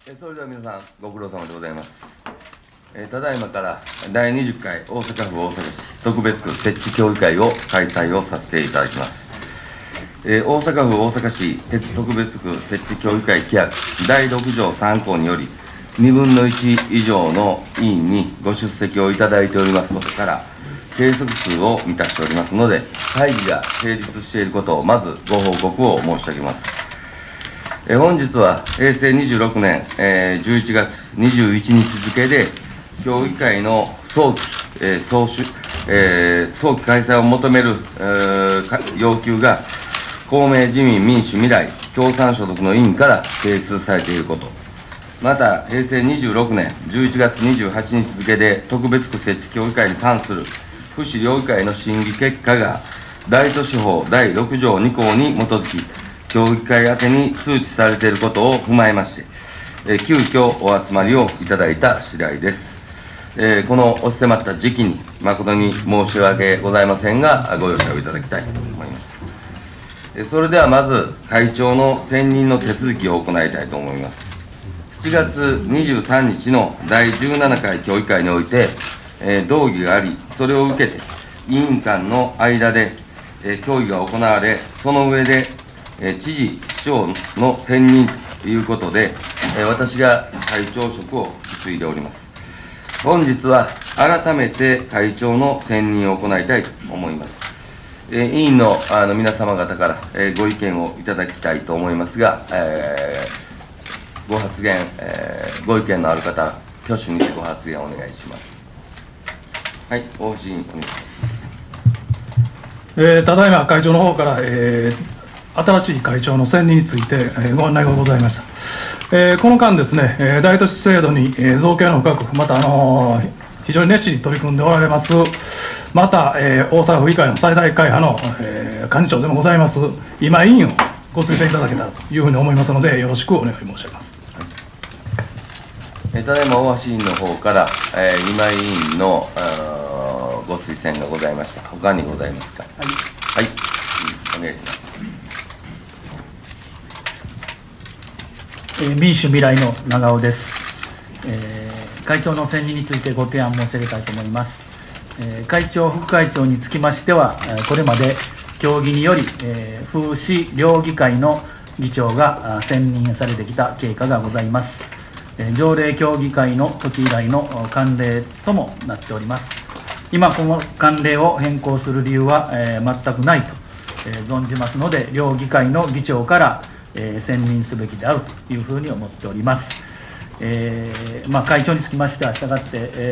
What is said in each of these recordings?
それでは皆さんご苦労様でございます。ただいまから第20回大阪府大阪市特別区設置協議会を開催をさせていただきます。大阪府大阪市特別区設置協議会規約第6条3項により2分の1以上の委員にご出席をいただいておりますことから計測数を満たしておりますので、会議が成立していることをまずご報告を申し上げます。本日は平成26年、11月21日付で協議会の早期開催を求める要求が公明自民民主未来共産所属の委員から提出されていること、また平成26年11月28日付で特別区設置協議会に関する府市両議会の審議結果が大都市法第6条2項に基づき協議会宛てに通知されていることを踏まえまして、急遽お集まりをいただいた次第です。この押し迫った時期に誠に申し訳ございませんが、ご容赦をいただきたいと思います。それではまず、会長の選任の手続きを行いたいと思います。7月23日の第17回協議会において、動議があり、それを受けて、委員間の間で、協議が行われ、その上で、知事、市長の選任ということで、私が会長職を引き継いでおります。本日は改めて会長の選任を行いたいと思います。委員の皆様方から、ご意見をいただきたいと思いますが、ご発言、ご意見のある方、挙手にてご発言をお願いします。はい、大橋委員、お願いします。 ただいま会長の方から、新しい会長の選任について、ご案内がございました。この間ですね、大都市制度に、造形の深く、また、非常に熱心に取り組んでおられます、また、大阪府議会の最大会派の、幹事長でもございます、今委員をご推薦いただけたらというふうに思いますので、よろしくお願い申し上げます。 ただいま大橋委員の方から、今井委員のご推薦がございました。他にございますか。はい、はい、お願いします。 民主未来の長尾です。会長の選任についてご提案申し上げたいと思います。会長、副会長につきましては、これまで協議により、府市両議会の議長が選任されてきた経過がございます。条例協議会の時以来の慣例ともなっております。今、この慣例を変更する理由は、全くないと、存じますので、両議会の議長から選任すべきであるというふうに思っております。会長につきましては、したがって、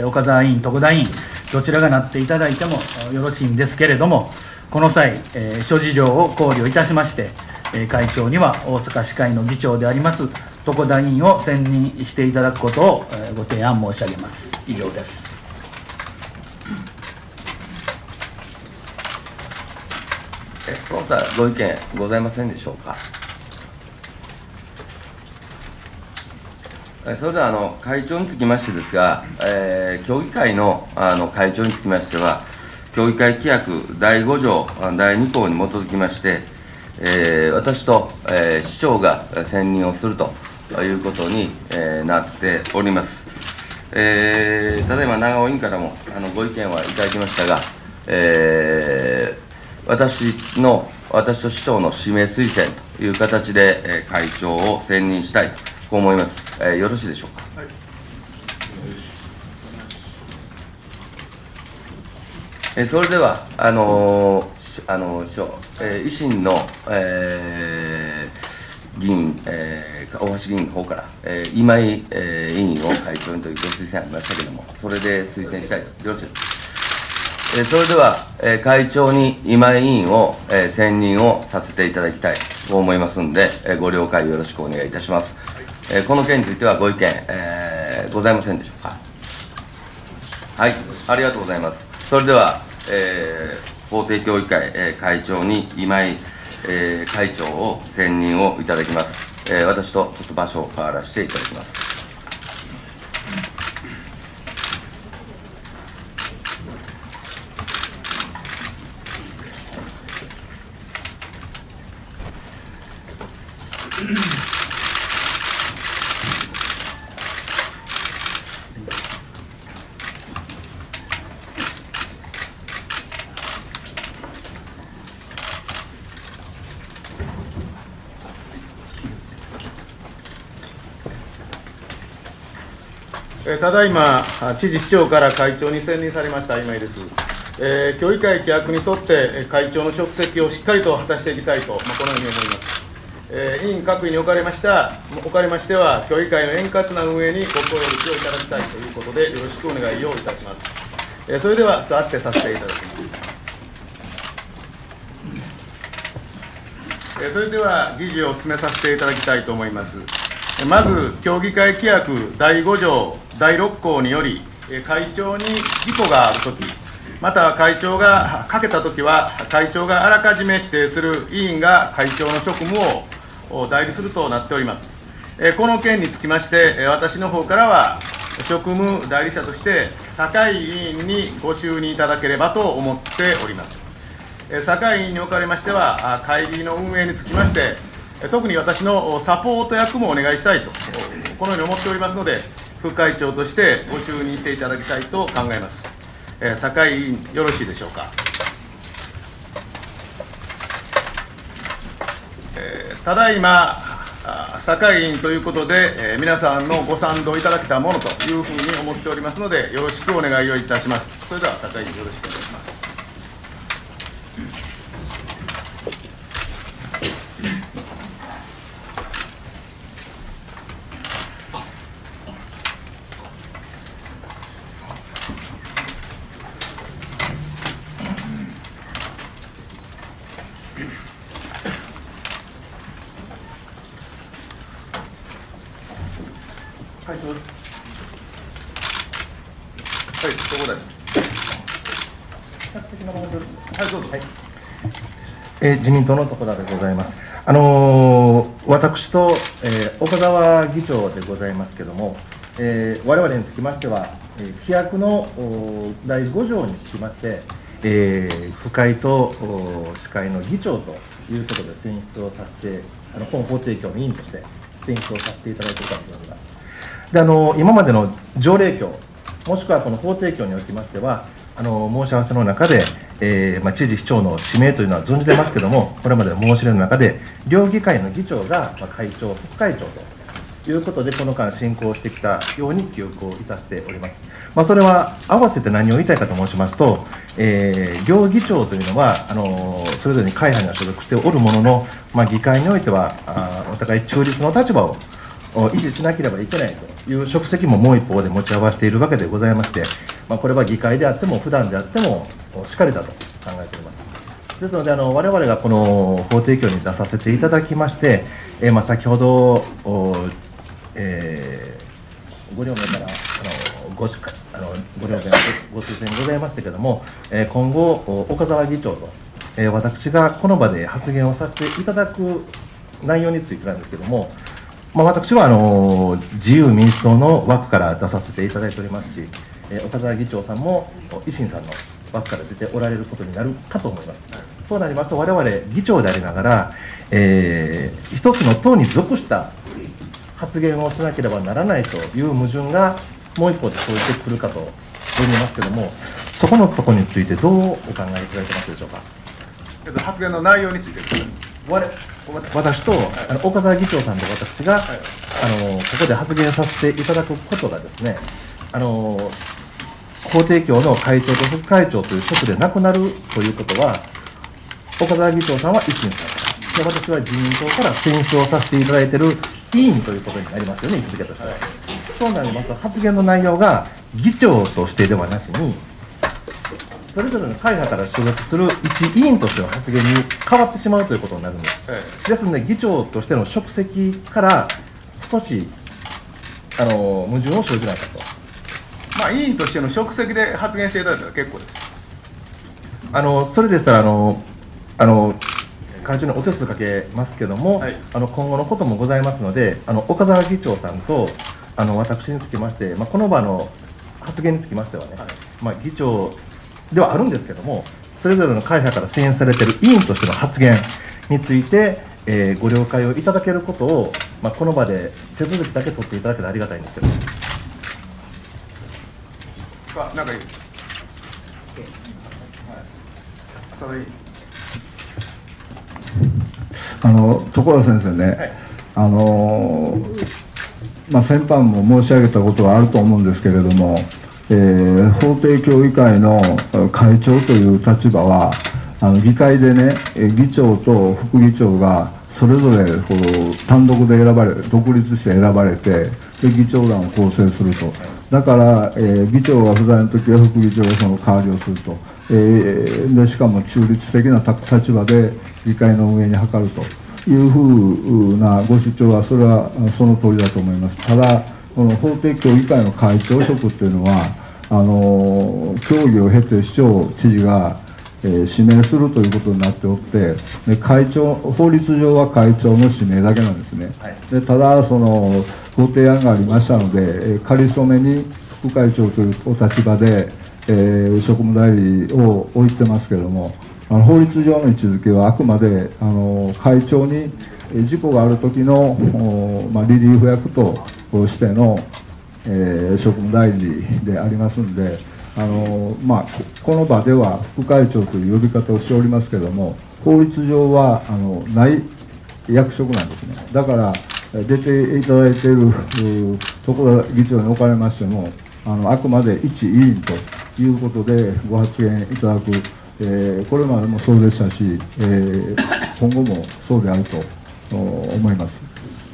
岡澤委員、徳田委員、どちらがなっていただいてもよろしいんですけれども、この際、諸事情を考慮いたしまして、会長には大阪市会の議長であります、徳田委員を選任していただくことをご提案申し上げます。以上です。 その他ご意見ございませんでしょうか。それでは会長につきましてですが、協議会の会長につきましては、協議会規約第5条第2項に基づきまして、私と、市長が選任をするということに、なっております。ただいま長尾委員からもご意見はいただきましたが、私と市長の指名推薦という形で、会長を選任したいとこう思います。よろしいでしょうか。はい、それでは維新の、議員、大橋議員の方から、今井、委員を会長にというご推薦ありましたけれども、それで推薦したいです。よろしいですか。それでは、会長に今井委員を、選任をさせていただきたいと思いますので、ご了解よろしくお願いいたします。この件についてはご意見、ございませんでしょうか。はい、ありがとうございます。それでは、法定協議会、会長に今井、会長を選任をいただきます。私とちょっと場所を変わらせていただきます。 ただいま、知事、市長から会長に選任されました今井です。協議会規約に沿って会長の職責をしっかりと果たしていきたいと、このように思います。委員各位におかれましては、協議会の円滑な運営にご協力をいただきたいということで、よろしくお願いをいたします。それでは座ってさせていただきます。それでは議事を進めさせていただきたいと思います。まず、協議会規約第5条第6項により、会長に事故があるとき、また会長が欠けたときは、会長があらかじめ指定する委員が会長の職務を代理するとなっております。この件につきまして、私の方からは、職務代理者として、酒井委員にご就任いただければと思っております。酒井委員におかれましては、会議の運営につきまして、特に私のサポート役もお願いしたいと、このように思っておりますので、副会長としてご就任していただきたいと考えます。酒井委員、よろしいでしょうか。ただいま、酒井委員ということで、皆さんのご賛同いただけたものというふうに思っておりますので、よろしくお願いをいたします。それでは酒井委員、よろしくお願いします。はい、そこで。はい、どうぞ。 自民党の徳田でございます。私と、岡澤議長でございますけれども、我々につきましては、規約の第5条につきまして、府会と司会の議長ということで選出をさせて、本法提供の委員として選出をさせていただいていると思います。で今までの条例協、もしくはこの法提協におきましては、申し合わせの中で、知事、市長の指名というのは存じてますけれども、これまでの申し入れの中で、両議会の議長が、会長、副会長ということで、この間、進行してきたように記憶をいたしております。それは合わせて何を言いたいかと申しますと、両議長というのは、それぞれに会派には所属しておるものの、議会においては、お互い中立の立場を維持しなければいけないという職責ももう一方で持ち合わせているわけでございまして、これは議会であっても、普段であってもしかりだと考えております。ですので、我々がこの法提供に出させていただきまして、先ほど、ご両名からご推薦ございましたけれども、今後、岡澤議長と、私がこの場で発言をさせていただく内容についてなんですけれども、私は自由民主党の枠から出させていただいておりますし、岡澤議長さんも維新さんの枠から出ておられることになるかと思います。そうなりますと、我々議長でありながら、一つの党に属した発言をしなければならないという矛盾がもう一方で生じてくるかと思いますけれども、そこのところについてどうお考えいただいてますでしょうか。 発言の内容についてですね。 私と岡澤議長さんと私が、ここで発言させていただくことがですね、法提供の会長と副会長という職でなくなるということは、岡澤議長さんは維新さんで、私は自民党から選出をさせていただいている委員ということになりますよね、位置づけとしては。そうなりますと、発言の内容が議長としてではなしに、それぞれの会派から所属する一委員としての発言に変わってしまうということになるんです。ですので、議長としての職責から少し矛盾を生じないかと。 委員としての職責で発言していただいたら結構です。 それでしたら会長にお手数かけますけれども、今後のこともございますので、岡澤議長さんと私につきまして、この場の発言につきましてはね、議長ではあるんですけれども、それぞれの会派から選出されている委員としての発言について、ご了解をいただけることを、この場で手続きだけ取っていただけたらありがたいんですけど。 なんかいい。 所先生ね、 先般も申し上げたことがあると思うんですけれども、法定協議会の会長という立場は、議会でね、議長と副議長がそれぞれこう単独で選ばれ、独立して選ばれて、で議長団を構成すると、だから、議長が不在のときは副議長がその代わりをすると、でしかも中立的な立場で議会の運営に図るというふうなご主張は、それはその通りだと思います。ただ、この法定協議会の会長職っていうのは、協議を経て市長、知事が、指名するということになっておって、で法律上は会長の指名だけなんですね。でただ、そのご提案がありましたので、仮初めに副会長というお立場で、職務代理を置いてますけれども、法律上の位置づけはあくまで会長に事故がある時の、リリーフ役としての、職務代理でありますので、この場では副会長という呼び方をしておりますけれども、法律上はない役職なんですね。だから出ていただいている所田議長におかれましても、あくまで一委員ということでご発言いただく、これまでもそうでしたし、今後もそうであると思います。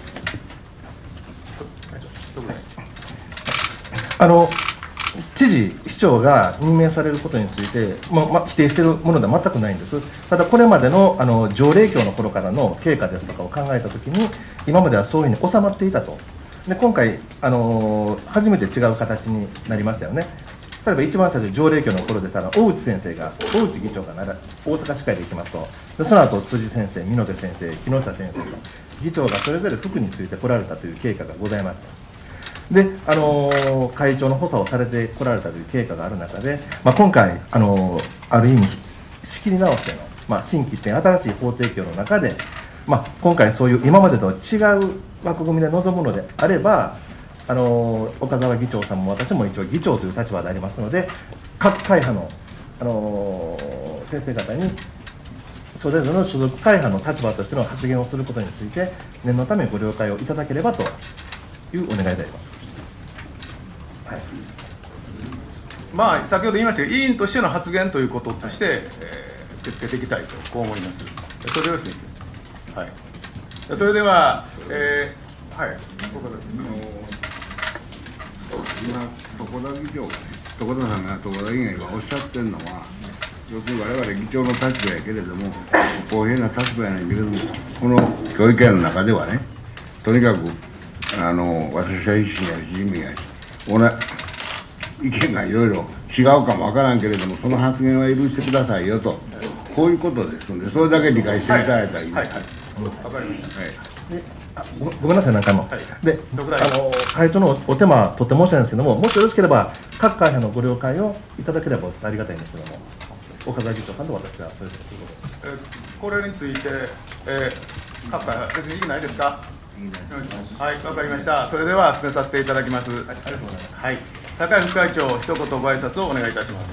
知事、市長が任命されることについて、否定しているものでは全くないんです。ただ、これまでの条例教の頃からの経過ですとかを考えたときに、今まではそういうふうに収まっていたと。で今回初めて違う形になりましたよね。例えば一番最初、条例教の頃でしたら、大内先生が、大内議長が大阪市会で行きますと、でその後辻先生、美濃部先生、木下先生と、議長がそれぞれ副についてこられたという経過がございました。で会長の補佐をされてこられたという経過がある中で、今回ある意味仕切り直しての、新規って新しい法定教の中で、今回そういう今までとは違う枠組みで臨むのであれば、岡澤議長さんも私も一応議長という立場でありますので、各会派の、先生方にそれぞれの所属会派の立場としての発言をすることについて念のためご了解をいただければというお願いであります。 先ほど言いましたが、委員としての発言ということとして、受け付けていきたいとこう思います。それでよろしいですか。はい。それでは、 今、床田議長がね、床田さんが床田議員が今おっしゃってるのは、要するに我々議長の立場やけれども、公平な立場やないけれども、この協議会の中ではね、とにかく私は維新やし自民やし、意見がいろいろ違うかもわからんけれども、その発言は許してくださいよと、こういうことですので、それだけ理解していただいたらいいです。 わかりました。 ごめんなさい、何回も。で、会長のお手間、とっても申し訳ないんですけども、もしよろしければ、各会派のご了解をいただければありがたいんですけども、岡田議長さんと私はそれぞれこれについて、各会派、別に異議ないですか。はい、わかりました。それでは進めさせていただきます。ありがとうございます。はい、酒井副会長、一言ご挨拶をお願いいたします。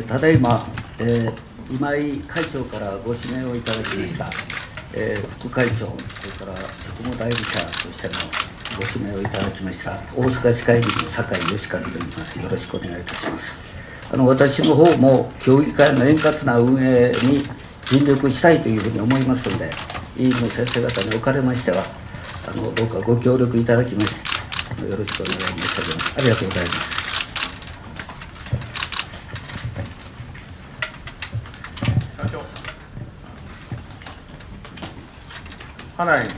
ただいま、今井会長からご指名をいただきました、副会長、それから職務代理者としてのご指名をいただきました大阪市会議の酒井義和と言います。よろしくお願いいたします。私の方も協議会の円滑な運営に尽力したいというふうに思いますので、委員の先生方におかれましてはどうかご協力いただきましてよろしくお願い申し上げます。ありがとうございます。 花江、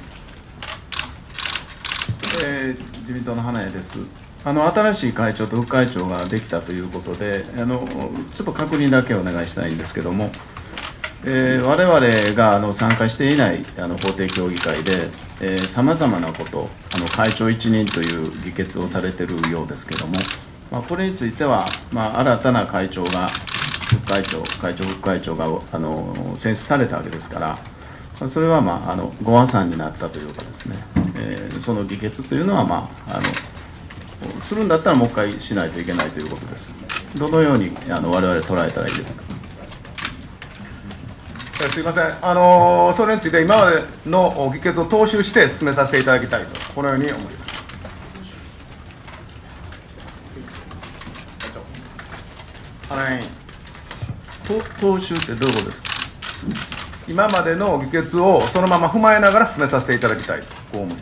自民党の花江です。新しい会長と副会長ができたということで、ちょっと確認だけお願いしたいんですけども、我々が参加していない法定協議会で、さまざまなこと、会長一任という議決をされているようですけども、これについては、新たな会長が、副会長が選出されたわけですから、それはご破算になったというかですね、その議決というのは、するんだったらもう一回しないといけないということです。どのように我々捉えたらいいですか。 すみません、それについて今までの議決を踏襲して進めさせていただきたいと、このように思います。 踏襲ってどういうことですか。 今までの議決をそのまま踏まえながら進めさせていただきたいと、こう思います。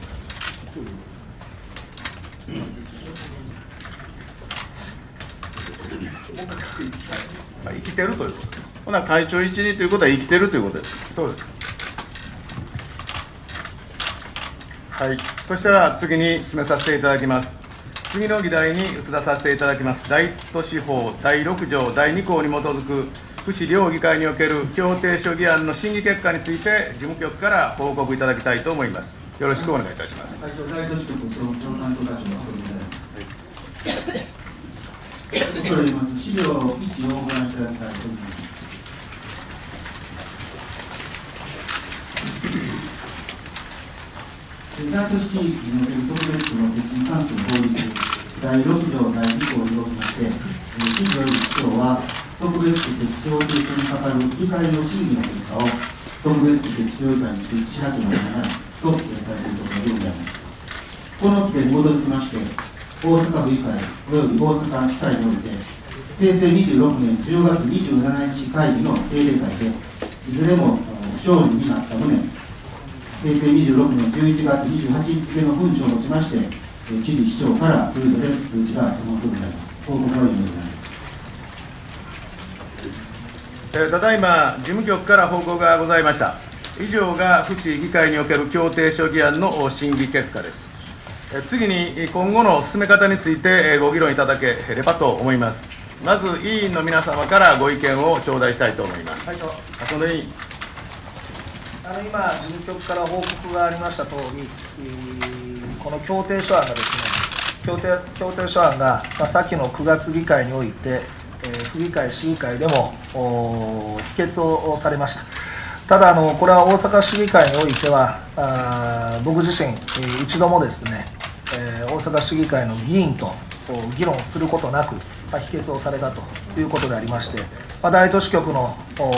生きてるということです。 ほな会長一任ということは生きてるということですか。 そうです。はい、そしたら次に進めさせていただきます。次の議題に移らさせていただきます。大都市法第6条第2項に基づく府市両議会における協定書議案の審議結果について事務局から報告いただきたいと思います。よろしくお願いいたします。 会長、大都市局総務長担当課長のおります資料1をご覧いただきたいと思います。大都市地域における特別区の設置に関する法律第6条第2項におきまして、市による市長は特別区設置法提出にかかる議会の審議の結果を特別区設置法議会に設置しなければならないとされているところでございます。この規定に基づきまして、大阪府議会および大阪市会において、平成26年10月27日会議の定例会で、いずれも不承認になった旨、平成26年11月28日付の文書をもちまして、知事、市長からそれぞれ通知が手元でございます。報告のようにございます。 ただいま、事務局から報告がございました。以上が府市議会における協定書議案の審議結果です。次に今後の進め方についてご議論いただければと思います。まず委員の皆様からご意見を頂戴したいと思います。 会長、 その委員。 今、事務局から報告がありましたとおり、この協定書案がですね、協定書案が、先の9月議会において、府議会、市議会でも否決をされました。ただこれは大阪市議会においては、僕自身、一度もですね、大阪市議会の議員と議論することなく、否決をされたということでありまして、大都市局の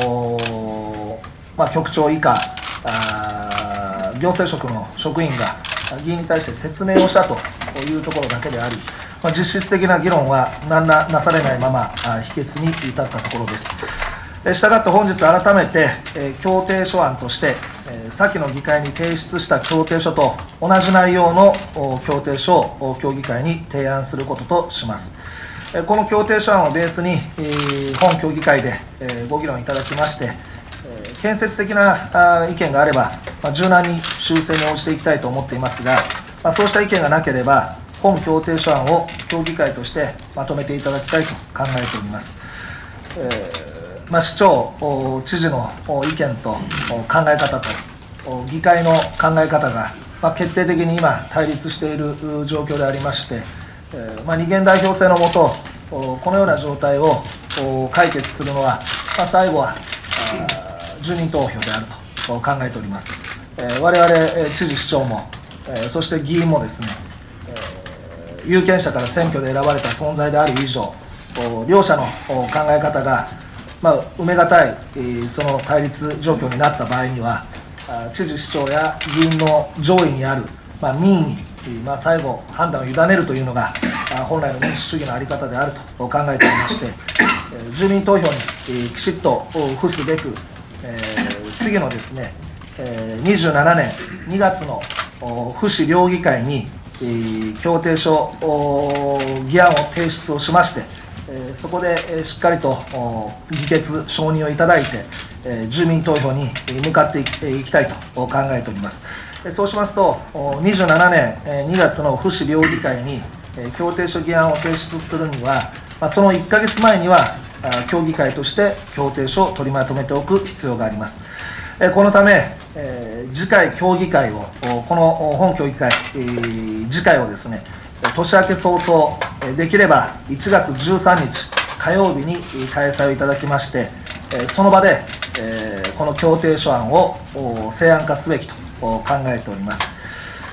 局長以下、行政職の職員が議員に対して説明をしたというところだけであり、実質的な議論は何らなされないまま否決に至ったところです。したがって本日改めて協定書案として先の議会に提出した協定書と同じ内容の協定書を協議会に提案することとします。この協定書案をベースに本協議会でご議論いただきまして、建設的な意見があれば柔軟に修正に応じていきたいと思っていますが、そうした意見がなければ本協定書案を協議会としてまとめていただきたいと考えております。市長、知事の意見と考え方と議会の考え方が決定的に今対立している状況でありまして、二元代表制のもとこのような状態を解決するのは、最後は住民投票であると考えております。我々知事、市長もそして議員もですね、有権者から選挙で選ばれた存在である以上、両者の考え方が埋めがたいその対立状況になった場合には、知事、市長や議員の上位にある民意に最後、判断を委ねるというのが本来の民主主義の在り方であると考えておりまして、住民投票にきちっと付すべく、次のですね、27年2月の府市両議会に協定書議案を提出をしまして、そこでしっかりと議決、承認をいただいて、住民投票に向かっていきたいと考えております。そうしますと、27年2月の府市両議会に協定書議案を提出するには、その1ヶ月前には協議会として協定書を取りまとめておく必要があります。このため、次回協議会を、この本協議会、次回をですね、年明け早々、できれば1月13日火曜日に開催をいただきまして、その場でこの協定書案を成案化すべきと考えております。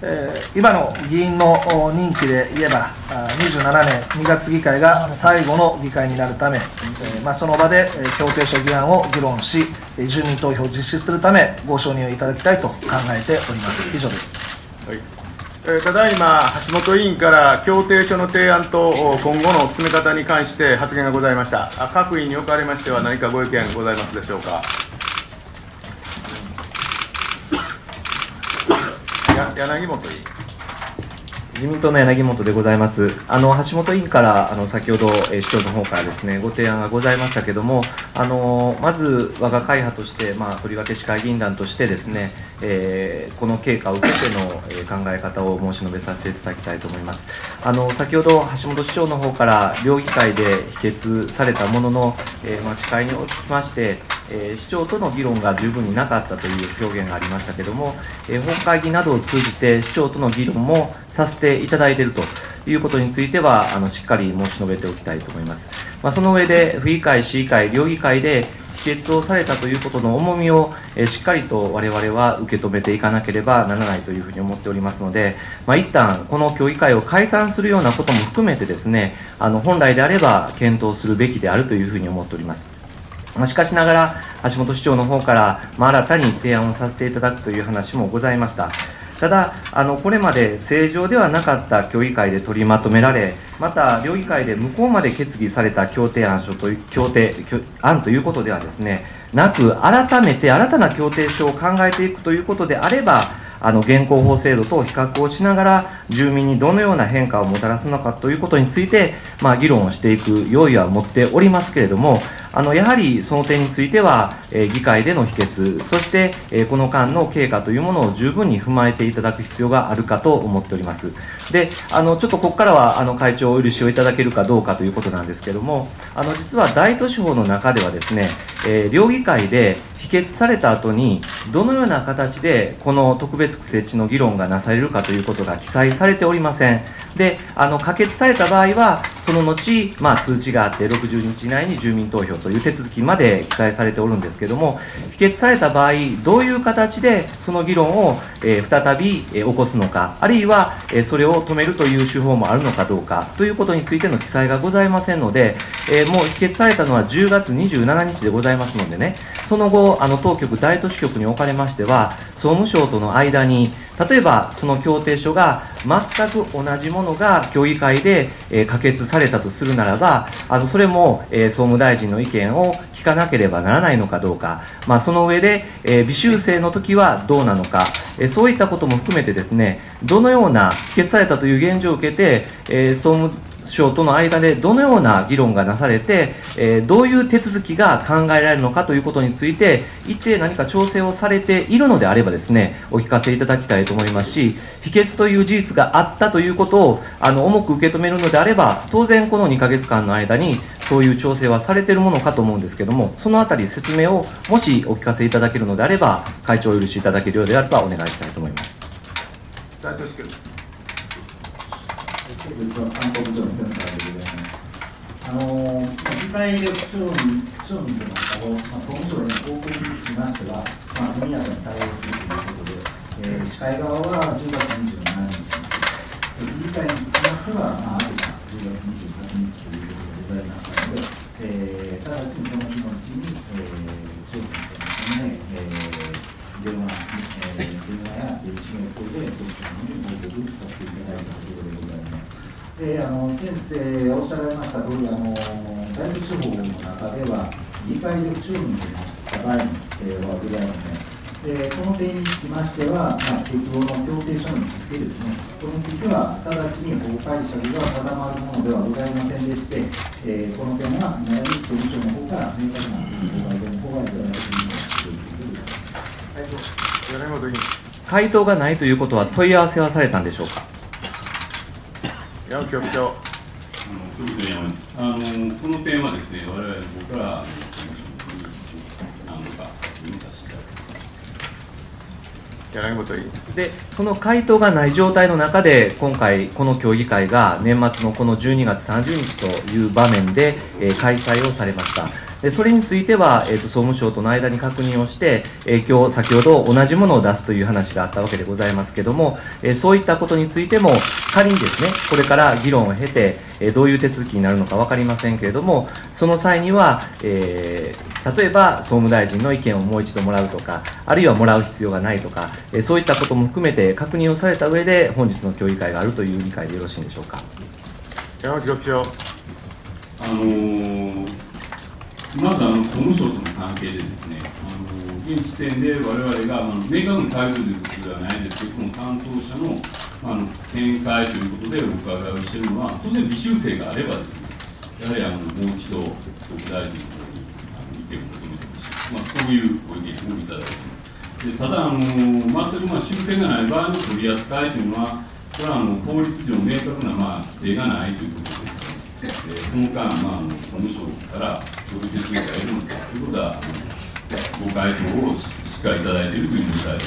今の議員の任期で言えば、27年2月議会が最後の議会になるため、その場で協定書議案を議論し、住民投票を実施するため、ご承認をいただきたいと考えております。以上です。 はい、ただいま、橋本委員から協定書の提案と今後の進め方に関して発言がございました。各委員におかれましては、何かご意見ございますでしょうか。柳本委員。 自民党の柳本でございます。橋本委員から先ほど市長の方からですねご提案がございましたけれども、まず我が会派として、とりわけ市会議員団としてですね、この経過を受けての考え方を申し述べさせていただきたいと思います。先ほど橋本市長の方から両議会で否決されたものの、市会におきまして市長との議論が十分になかったという表現がありましたけれども、本会議などを通じて市長との議論もさせていただいているということについてはしっかり申し述べておきたいと思います。その上で府議会、市議会、両議会で否決をされたということの重みをしっかりと我々は受け止めていかなければならないというふうに思っておりますので、一旦この協議会を解散するようなことも含めてですね、本来であれば検討するべきであるというふうに思っております。しかしながら橋本市長の方から新たに提案をさせていただくという話もございました。ただこれまで正常ではなかった協議会で取りまとめられ、また両議会で向こうまで決議された協定案ということではですねなく、改めて新たな協定書を考えていくということであれば、現行法制度と比較をしながら住民にどのような変化をもたらすのかということについて、議論をしていく用意は持っておりますけれども、やはりその点については、議会での否決、そして、この間の経過というものを十分に踏まえていただく必要があるかと思っております。で、ちょっとここからは会長お許しをいただけるかどうかということなんですけれども、実は大都市法の中ではですね、両議会で否決された後にどのような形でこの特別区設置の議論がなされるかということが記載されておりません。で、可決された場合はその後、通知があって60日以内に住民投票という手続きまで記載されておるんですけれども、否決された場合どういう形でその議論を再び起こすのか、あるいはそれを止めるという手法もあるのかどうかということについての記載がございませんので、もう否決されたのは10月27日でございますのでね、その後当局大都市局におかれましては総務省との間に例えばその協定書が全く同じものが協議会で可決されたとするならば、それも総務大臣の意見を聞かなければならないのかどうか、その上で微修正の時はどうなのか、そういったことも含めてですね、どのような否決されたという現状を受けて総務省との間でどのような議論がなされて、どういう手続きが考えられるのかということについて一定何か調整をされているのであればですね、お聞かせいただきたいと思いますし、否決という事実があったということを重く受け止めるのであれば、当然この2ヶ月間の間にそういう調整はされているものかと思うんですけども、そのあたり説明をもしお聞かせいただけるのであれば、会長お許しいただけるようであればお願いしたいと思います。 関東部長のセンターでございます。議会で不承認となったを、総務省への報告につきましては、速やかに対応するということで、司会側は10月27日、議会につきましては、あとが10月28日ということでございましたので、直ちにその日のうちに、調査のため、電話や指名等で、総務省に報告させていただいたところでございます。先生おっしゃられました通り、大都市法の中では、議会で不承認となった場合にはございません。この点につきましては、適用の協定書についてですね、これについては、直ちに法解釈が定まるものではございませんでして、この点は、総務省の方から明確なご回答の方がいただいているということです。 回答がないということは、問い合わせはされたんでしょうか。 山局長。 この点はですね、我々の方から何度か見させていただきます。 柳本委員。 で、その回答がない状態の中で、今回、この協議会が年末のこの12月30日という場面で、開催をされました。 それについては、総務省との間に確認をして、今日先ほど同じものを出すという話があったわけでございますけれども、そういったことについても、仮にですね、これから議論を経て、どういう手続きになるのか分かりませんけれども、その際には、例えば総務大臣の意見をもう一度もらうとか、あるいはもらう必要がないとか、そういったことも含めて確認をされた上で、本日の協議会があるという理解でよろしいんでしょうか。 山内局長。 まず総務省との関係でですね、現時点で我々が明確に対応ということではないんですけど、この担当者の見解ということでお伺いをしているのは、当然、微修正があればですね、やはりもう一度、総務大臣の方に意見を求めてほしい、そういうご意見をいただいています。ただ、全く修正がない場合の取り扱いというのは、これは法律上明確な例がないということです。この間、総務省からどういう手続きがいるのかということは、ご回答をしっかりいただいているという状態です。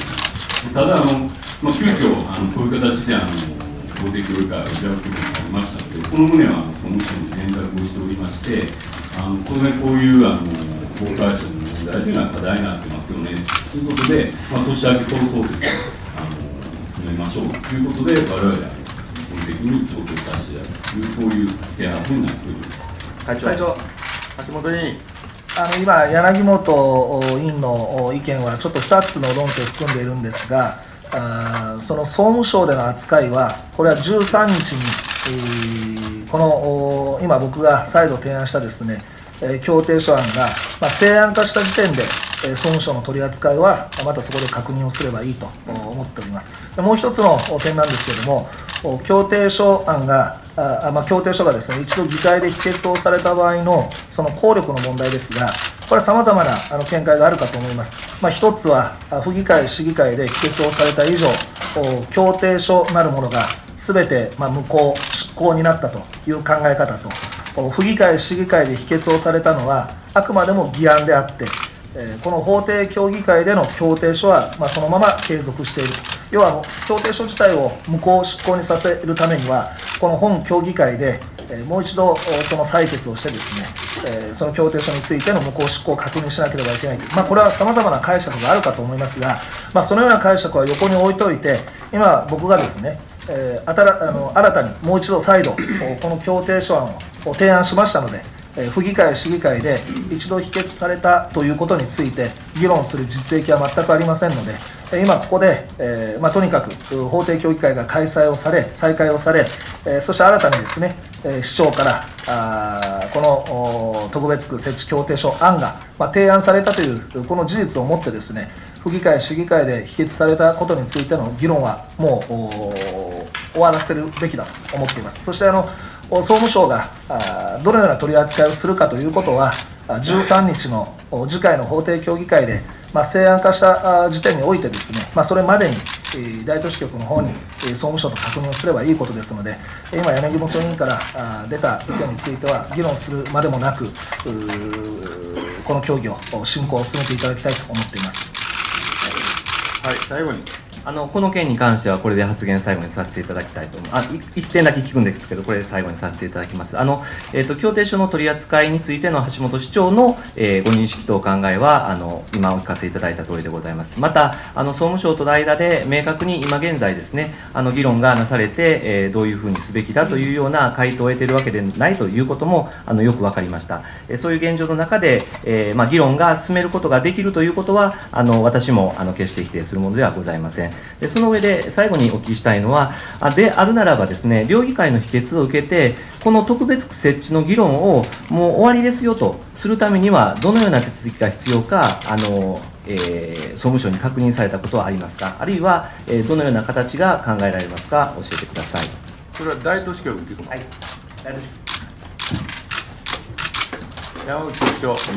ただ、急遽こういう形で法的協議会を開くことになりましたので、この旨は総務省に連絡をしておりまして、当然こういう法解釈の問題というのは課題になってますよねということで、年明け早々ですね、進めましょうということで、我々は基本的に調整させていただくという、こういう手発になっております。 会長、 橋本委員。 今、柳本委員の意見はちょっと2つの論点を含んでいるんですが、その総務省での扱いは、これは13日に、この今、僕が再度提案したですね、協定書案が、成案化した時点で、総務省の取り扱いは、またそこで確認をすればいいと思っております。もう一つの点なんですけれども、協定書案が、協定書がですね、一度議会で否決をされた場合の、その効力の問題ですが、これはさまざまな見解があるかと思います。一つは、府議会、市議会で否決をされた以上、協定書なるものがすべて無効、執行になったという考え方と、府議会、市議会で否決をされたのは、あくまでも議案であって、この法定協議会での協定書は、そのまま継続していると。要は協定書自体を無効執行にさせるためには、この本協議会でもう一度その採決をしてですね、その協定書についての無効執行を確認しなければいけないという、これはさまざまな解釈があるかと思いますが、そのような解釈は横に置いといて、今、僕がですね、新たにもう一度再度、この協定書案を提案しましたので、府議会、市議会で一度否決されたということについて議論する実益は全くありませんので、今ここで、とにかく法定協議会が開催をされ、再開をされ、そして新たにですね、市長からこの特別区設置協定書案が、提案されたというこの事実をもってですね、府議会、市議会で否決されたことについての議論はもう終わらせるべきだと思っています。そして総務省がどのような取り扱いをするかということは、13日の次回の法定協議会で、成案化した時点においてですね、それまでに大都市局の方に総務省と確認をすればいいことですので、今、柳本委員から出た意見については、議論するまでもなく、この協議を進行を進めていただきたいと思っています。 はい、最後に。 この件に関しては、これで発言最後にさせていただきたいと思います。1点だけ聞くんですけど、これで最後にさせていただきます。協定書の取り扱いについての橋本市長の、ご認識とお考えは、今お聞かせいただいた通りでございます。また、総務省との間で明確に今現在ですね、議論がなされて、どういうふうにすべきだというような回答を得ているわけでないということも、よく分かりました。そういう現状の中で、議論が進めることができるということは、私も決して否定するものではございません。その上で最後にお聞きしたいのは、であるならばですね、両議会の否決を受けて、この特別区設置の議論をもう終わりですよとするためには、どのような手続きが必要か、総務省に確認されたことはありますか、あるいは、どのような形が考えられますか、教えてください。 それは大都市局ということ。はい。大都市局。山内局長。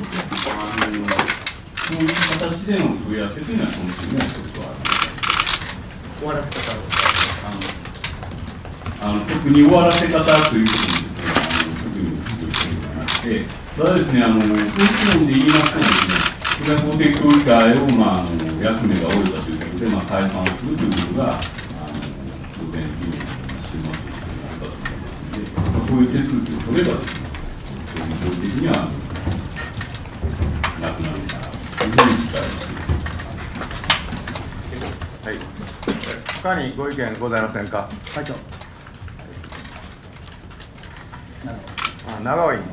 そういう形での問い合わせというのは、今週も一つはあります。 終わらせ方特に終わらせ方ということにですね、特に言うことではなくて、ただですね、法律論で言いますとですね、これは法定協議会を、役目が終えたということで、解散をするということが、当然、議論してもらうということになるかと思いますので、そういう手続きを取ればですね、法律的には他にご意見ございませんか。 会長。 長尾委員。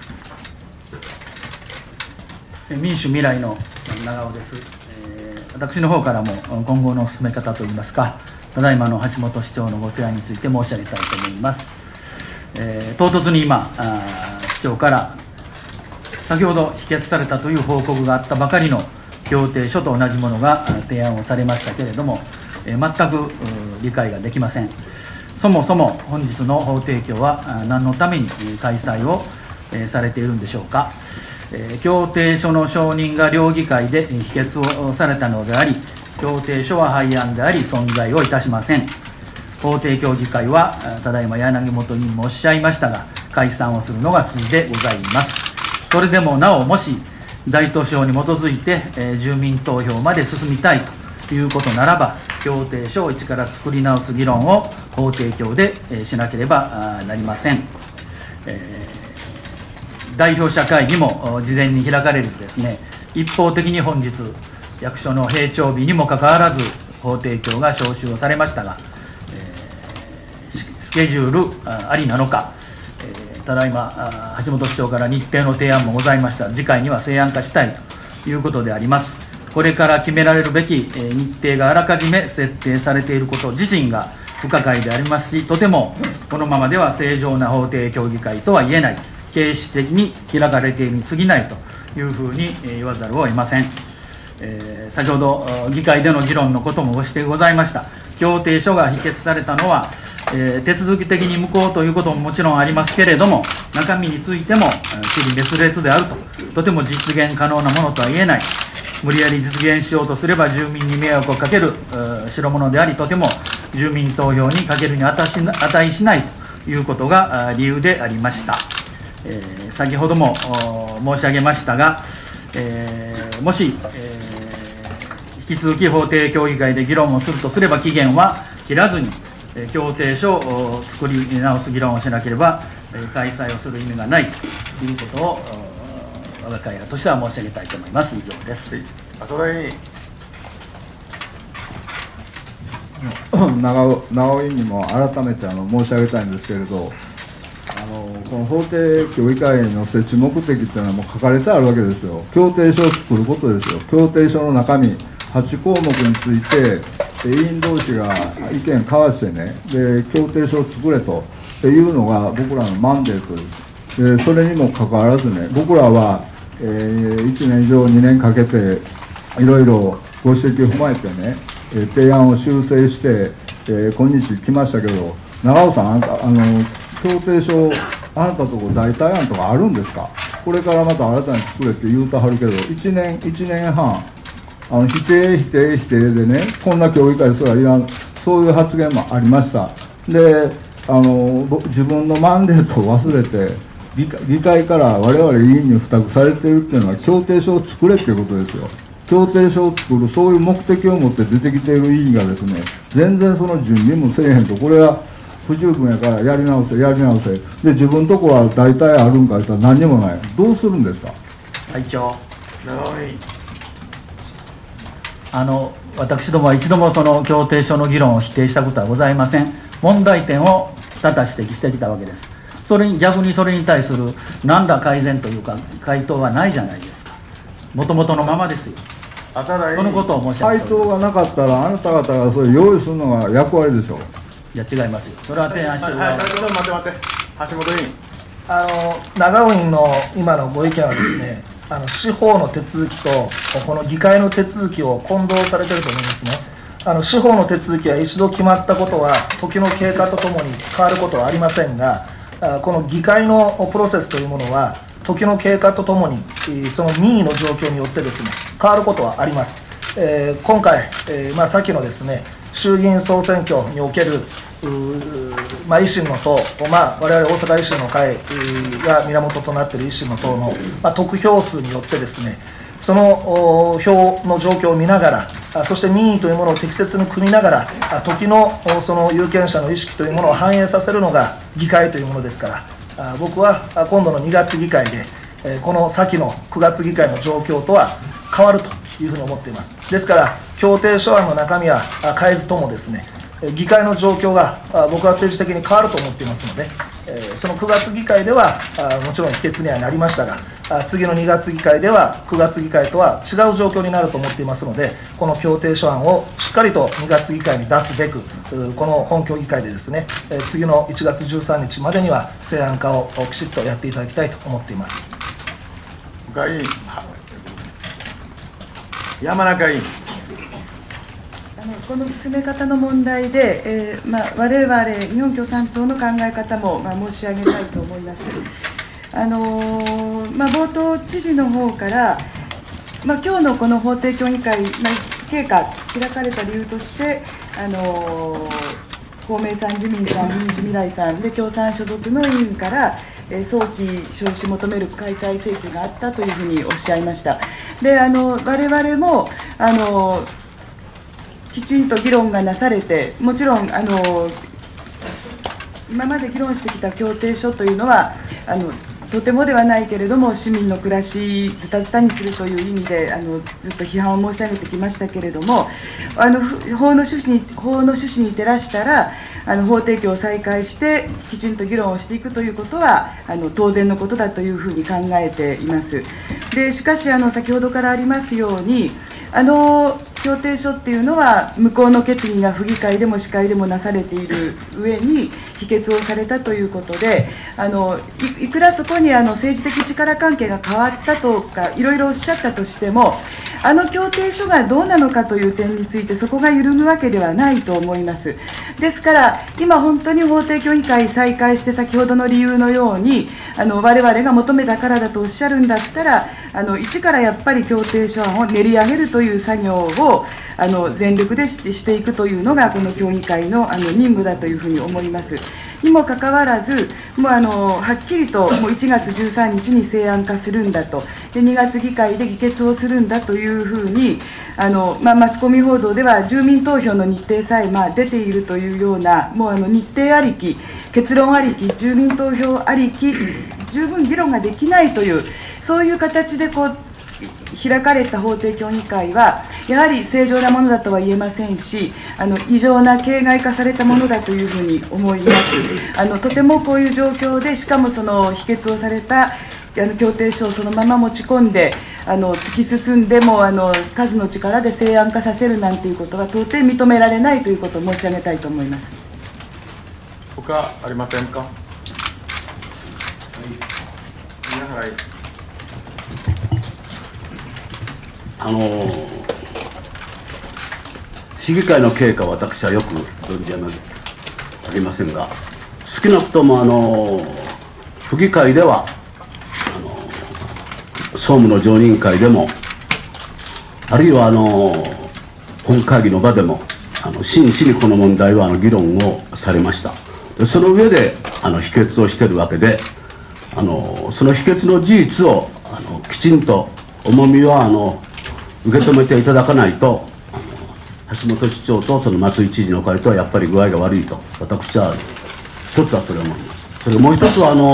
民主未来の長尾です。私の方からも今後の進め方といいますか、ただいまの橋本市長のご提案について申し上げたいと思います。唐突に今、市長から先ほど否決されたという報告があったばかりの協定書と同じものが提案をされましたけれども、全く理解ができません。そもそも本日の法提供は何のために開催をされているんでしょうか。協定書の承認が両議会で否決をされたのであり、協定書は廃案であり存在をいたしません。法定協議会はただいま柳本委員もおっしゃいましたが、解散をするのが筋でございます。それでもなお、もし大都市法に基づいて住民投票まで進みたいということならば、協定書を一から作り直す議論を法提供でしなければなりません。代表者会議も事前に開かれずですね、一方的に本日役所の閉庁日にもかかわらず法提供が召集をされましたが、スケジュールありなのか、ただいま橋本市長から日程の提案もございました。次回には成案化したいということであります。これから決められるべき日程があらかじめ設定されていること自身が不可解でありますし、とてもこのままでは正常な法定協議会とは言えない、形式的に開かれているに過ぎないというふうに言わざるを得ません。先ほど議会での議論のこともご指摘ございました。協定書が否決されたのは、手続き的に無効ということももちろんありますけれども、中身についても支離滅裂であるとても実現可能なものとは言えない、無理やり実現しようとすれば住民に迷惑をかける代物であり、とても住民投票にかけるに値しないということが理由でありました。先ほども申し上げましたが、もし、引き続き法定協議会で議論をするとすれば、期限は切らずに協定書を作り直す議論をしなければ開催をする意味がないということを我が会派としては申し上げたいと思います。以上です。 それに長尾委員にも改めて申し上げたいんですけれど、この法定協議会の設置目的っていうのはもう書かれてあるわけですよ。協定書を作ることですよ。協定書の中身8項目について委員同士が意見交わしてね、で協定書を作れというのが僕らのマンデートです。でそれにもかかわらずね、僕らは、1年以上2年かけていろいろご指摘を踏まえてね、提案を修正して、今日来ましたけど、長尾さん、あなた協定書、あなたとこ代替案とかあるんですか。これからまた新たに作れって言うたはるけど、1年半否定でね、こんな協議会すらいらん、そういう発言もありました。で自分のマンデートを忘れて議会から我々委員に付託されているっていうのは、協定書を作れっていうことですよ。協定書を作る、そういう目的を持って出てきている委員がですね、全然その準備もせえへんと、これは不十分やからやり直せで、自分のとこは大体あるんか言ったら何にもない、どうするんですか。 会長。私どもは一度もその協定書の議論を否定したことはございません。問題点を多々指摘してきたわけです。逆にそれに対する何ら改善というか回答はないじゃないですか。もともとのままですよ。そのことを申し上げております。 回答がなかったらあなた方がそれ用意するのが役割でしょう。 いや違いますよ。それは提案してる待って橋本委員。 長尾委員の今のご意見はですね、司法の手続きとこの議会の手続きを混同されていると思いますね。司法の手続きは一度決まったことは時の経過とともに変わることはありませんが、この議会のプロセスというものは時の経過とともにその民意の状況によってですね、変わることはあります。今回、先のですね、衆議院総選挙における維新の党、我々大阪維新の会が源となっている維新の党の、得票数によってですね、その票の状況を見ながら、そして民意というものを適切に組みながら、時のその有権者の意識というものを反映させるのが議会というものですから、僕は今度の2月議会で、この先の9月議会の状況とは変わるというふうに思っています。ですから、協定書案の中身は変えずともですね、 議会の状況が僕は政治的に変わると思っていますので、その9月議会ではもちろん否決にはなりましたが、次の2月議会では9月議会とは違う状況になると思っていますので、この協定書案をしっかりと2月議会に出すべく、この本協議会でですね、次の1月13日までには成案化をきちっとやっていただきたいと思っています。 山中委員。 この進め方の問題で、我々日本共産党の考え方も、申し上げたいと思います。冒頭、知事の方から、今日のこの法定協議会、経過、開かれた理由として、公明さん、自民さん、民主未来さんで共産所属の委員から、早期招致求める開催請求があったというふうにおっしゃいました。で、我々もきちんと議論がなされて、もちろん今まで議論してきた協定書というのはとてもではないけれども、市民の暮らしズタズタにするという意味でずっと批判を申し上げてきましたけれども、法の趣旨に照らしたら法提供を再開してきちんと議論をしていくということは当然のことだというふうに考えています。でしかし先ほどからありますように協定書っていうのは向こうの決議が府議会でも市会でもなされている上に否決をされたということで、いくらそこに政治的力関係が変わったとかいろいろおっしゃったとしても、協定書がどうなのかという点についてそこが揺るぐわけではないと思います。ですから今本当に法定協議会再開して先ほどの理由のように我々が求めたからだとおっしゃるんだったら一からやっぱり協定書案を練り上げるという作業を全力でしていくというのがこの協議会の任務だというふうに思います。にもかかわらず、もうはっきりともう1月13日に成案化するんだと、で2月議会で議決をするんだというふうにマスコミ報道では住民投票の日程さえ出ているというような、もう日程ありき、結論ありき、住民投票ありき、十分議論ができないという、そういう形で開かれた法定協議会は、やはり正常なものだとは言えませんし、異常な形骸化されたものだというふうに思います。とてもこういう状況で、しかもその否決をされた協定書をそのまま持ち込んで、突き進んでも数の力で成案化させるなんていうことは、到底認められないということを申し上げたいと思います。 他ありませんか。宮原委員。 市議会の経過は私はよく存じ上げありませんが、少なくとも府議会では総務の常任会でも、あるいは本会議の場でも真摯にこの問題は議論をされました。でその上で否決をしているわけで、その否決の事実をきちんと重みは受け止めていただかないと、橋本市長とその松井知事の会とはやっぱり具合が悪いと、私は一つはそれを思います。それもう一つは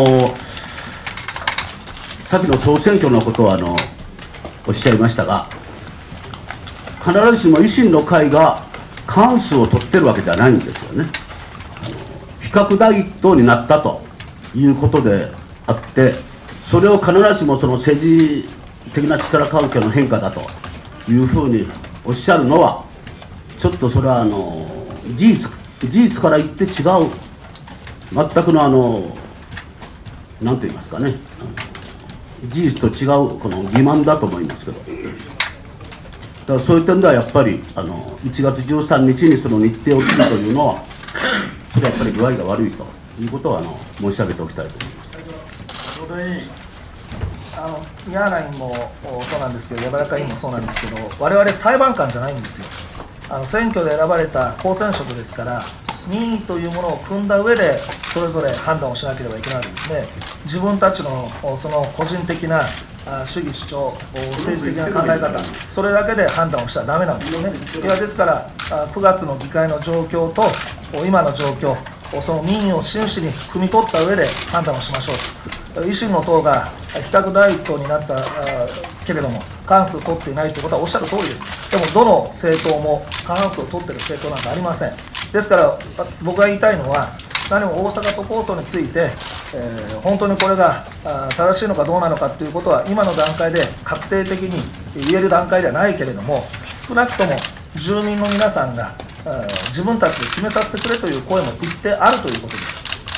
さっきの総選挙のことはおっしゃいましたが、必ずしも維新の会が過半数を取ってるわけではないんですよね。比較第一党になったということであって、それを必ずしもその政治的な力関係の変化だというふうにおっしゃるのは、ちょっとそれは事実から言って違う、全くの何と言いますかね、事実と違うこの欺瞞だと思いますけど、だからそういう点ではやっぱり1月13日にその日程を切るというのは、それはやっぱり具合が悪いということは申し上げておきたいと思います。 宮原委員もそうなんですけど、山中委員もそうなんですけど、我々裁判官じゃないんですよ。選挙で選ばれた公選職ですから、民意というものを組んだ上で、それぞれ判断をしなければいけないわけですね。自分たちのその個人的な主義主張、政治的な考え方、それだけで判断をしたらだめなんですよね。ですから、9月の議会の状況と今の状況、その民意を真摯に汲み取った上で判断をしましょうと。維新の党が比較第一党になったけれども、過半数を取っていないということはおっしゃる通りです。でも、どの政党も過半数を取っている政党なんかありません。 ですから僕が言いたいのは、何も大阪都構想について、本当にこれが正しいのかどうなのかということは、今の段階で確定的に言える段階ではないけれども、少なくとも住民の皆さんが自分たちで決めさせてくれという声も一定あるということです。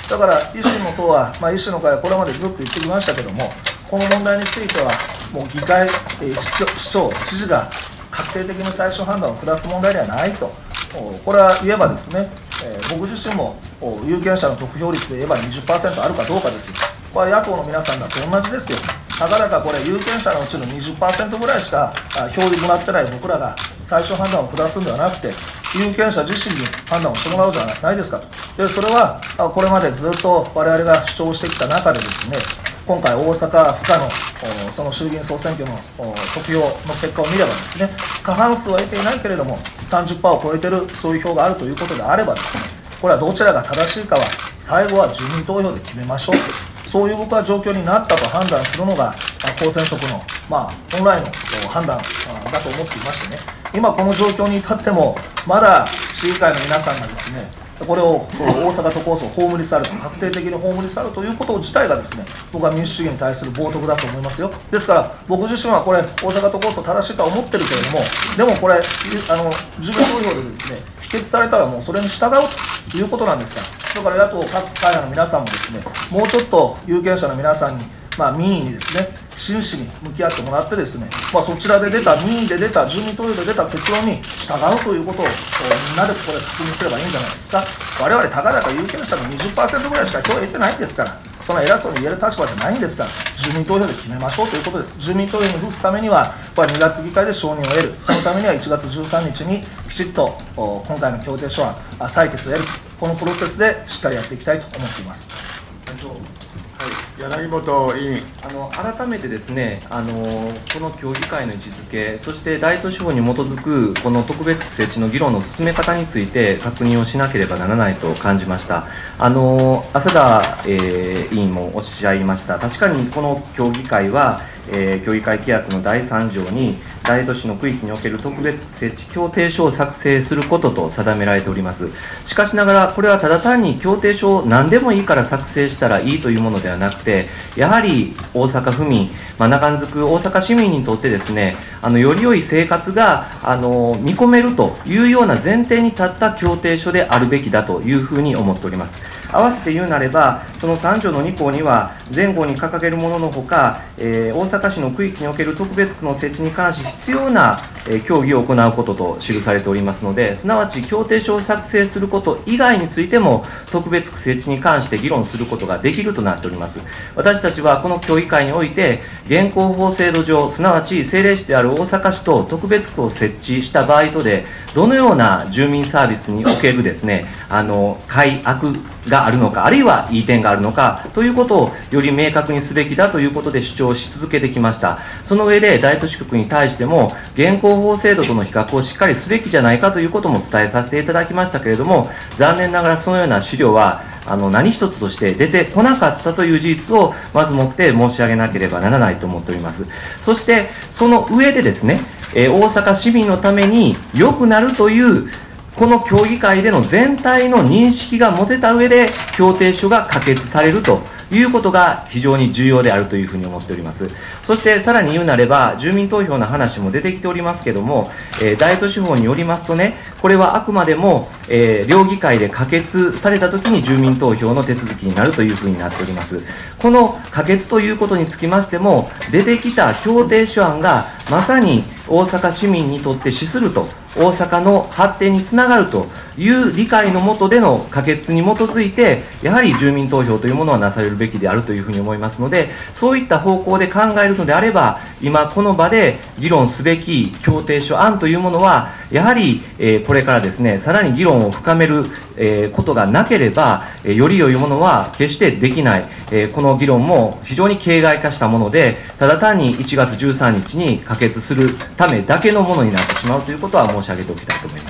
だから維新の党は、維新の会はこれまでずっと言ってきましたけども、この問題については、もう議会、市長、知事が確定的に最終判断を下す問題ではないと、これは言えばですね、僕自身も有権者の得票率で言えば 20% あるかどうかですよ。これは野党の皆さんだと同じですよ。たかだかこれ、有権者のうちの 20% ぐらいしか票をもらってない僕らが最終判断を下すんではなくて、有権者自身に判断をしてもらうじゃないですかと。でそれはこれまでずっと我々が主張してきた中でですね、今回、大阪府下のその衆議院総選挙の得票の結果を見ればですね、過半数は得ていないけれども 30% を超えているそういう票があるということであればですね、これはどちらが正しいかは最後は住民投票で決めましょうと、そういう僕は状況になったと判断するのが公選職の本来の判断だと思っていましてね、今この状況に至ってもまだ市議会の皆さんがですね、これを大阪都構想を葬り去ると、確定的に葬り去るということ自体がですね、僕は民主主義に対する冒涜だと思いますよ。ですから僕自身はこれ大阪都構想正しいとは思ってるけれども、でもこれ住民投票でですね否決されたらもうそれに従うということなんですから、だから野党各会派の皆さんもですね、もうちょっと有権者の皆さんに民意にですね真摯に向き合ってもらってですね、そちらで出た民意で出た住民投票で出た結論に従うということをみんなでここで確認すればいいんじゃないですか。我々たかだか有権者の 20% ぐらいしか票を得てないんですから、その偉そうに言える立場じゃないんですから、住民投票で決めましょうということです。住民投票に付すためにはこれ2月議会で承認を得る、そのためには1月13日にきちっと今回の協定書案採決を得る、このプロセスでしっかりやっていきたいと思っています。 柳本委員改めてですね、この協議会の位置づけ、そして大都市法に基づくこの特別区設置の議論の進め方について確認をしなければならないと感じました。浅田、委員もおっしゃいました、確かにこの協議会は、協議会規約の第3条に大都市の区域における特別区設置協定書を作成することと定められております。しかしながらこれはただ単に協定書を何でもいいから作成したらいいというものではなくて、やはり大阪府民、中んづく大阪市民にとってですね、より良い生活が見込めるというような前提に立った協定書であるべきだというふうに思っております。合わせて言うなれば、その3条の2項には、前後に掲げるもののほか、大阪市の区域における特別区の設置に関し、必要な協議を行うことと記されておりますので、すなわち協定書を作成すること以外についても、特別区設置に関して議論することができるとなっております。私たちはこの協議会において、現行法制度上、すなわち政令市である大阪市と特別区を設置した場合とで、どのような住民サービスにおけるですね、快悪があるのか、あるいはいい点があるのかということをより明確にすべきだということで主張し続けてきました。その上で大都市局に対しても、現行法制度との比較をしっかりすべきじゃないかということも伝えさせていただきましたけれども、残念ながらそのような資料は何一つとして出てこなかったという事実をまずもって申し上げなければならないと思っております。そしてその上でですね、大阪市民のために良くなるというこの協議会での全体の認識が持てた上で協定書が可決されるということが非常に重要であるというふうに思っております。そしてさらに言うなれば、住民投票の話も出てきておりますけれども、大都市法によりますとね、これはあくまでも、両議会で可決されたときに住民投票の手続きになるというふうになっております。この可決ということにつきましても、出てきた協定書案がまさに大阪市民にとって資すると、大阪の発展につながるという理解の下での可決に基づいて、やはり住民投票というものはなされるべきであるというふうに思いますので、そういった方向で考えるのであれば、今この場で議論すべき協定書案というものは、やはりこれからですね、さらに議論を深めることがなければ、より良いものは決してできない、この議論も非常に形骸化したもので、ただ単に1月13日に可決するためだけのものになってしまうということは申し上げておきたいと思います。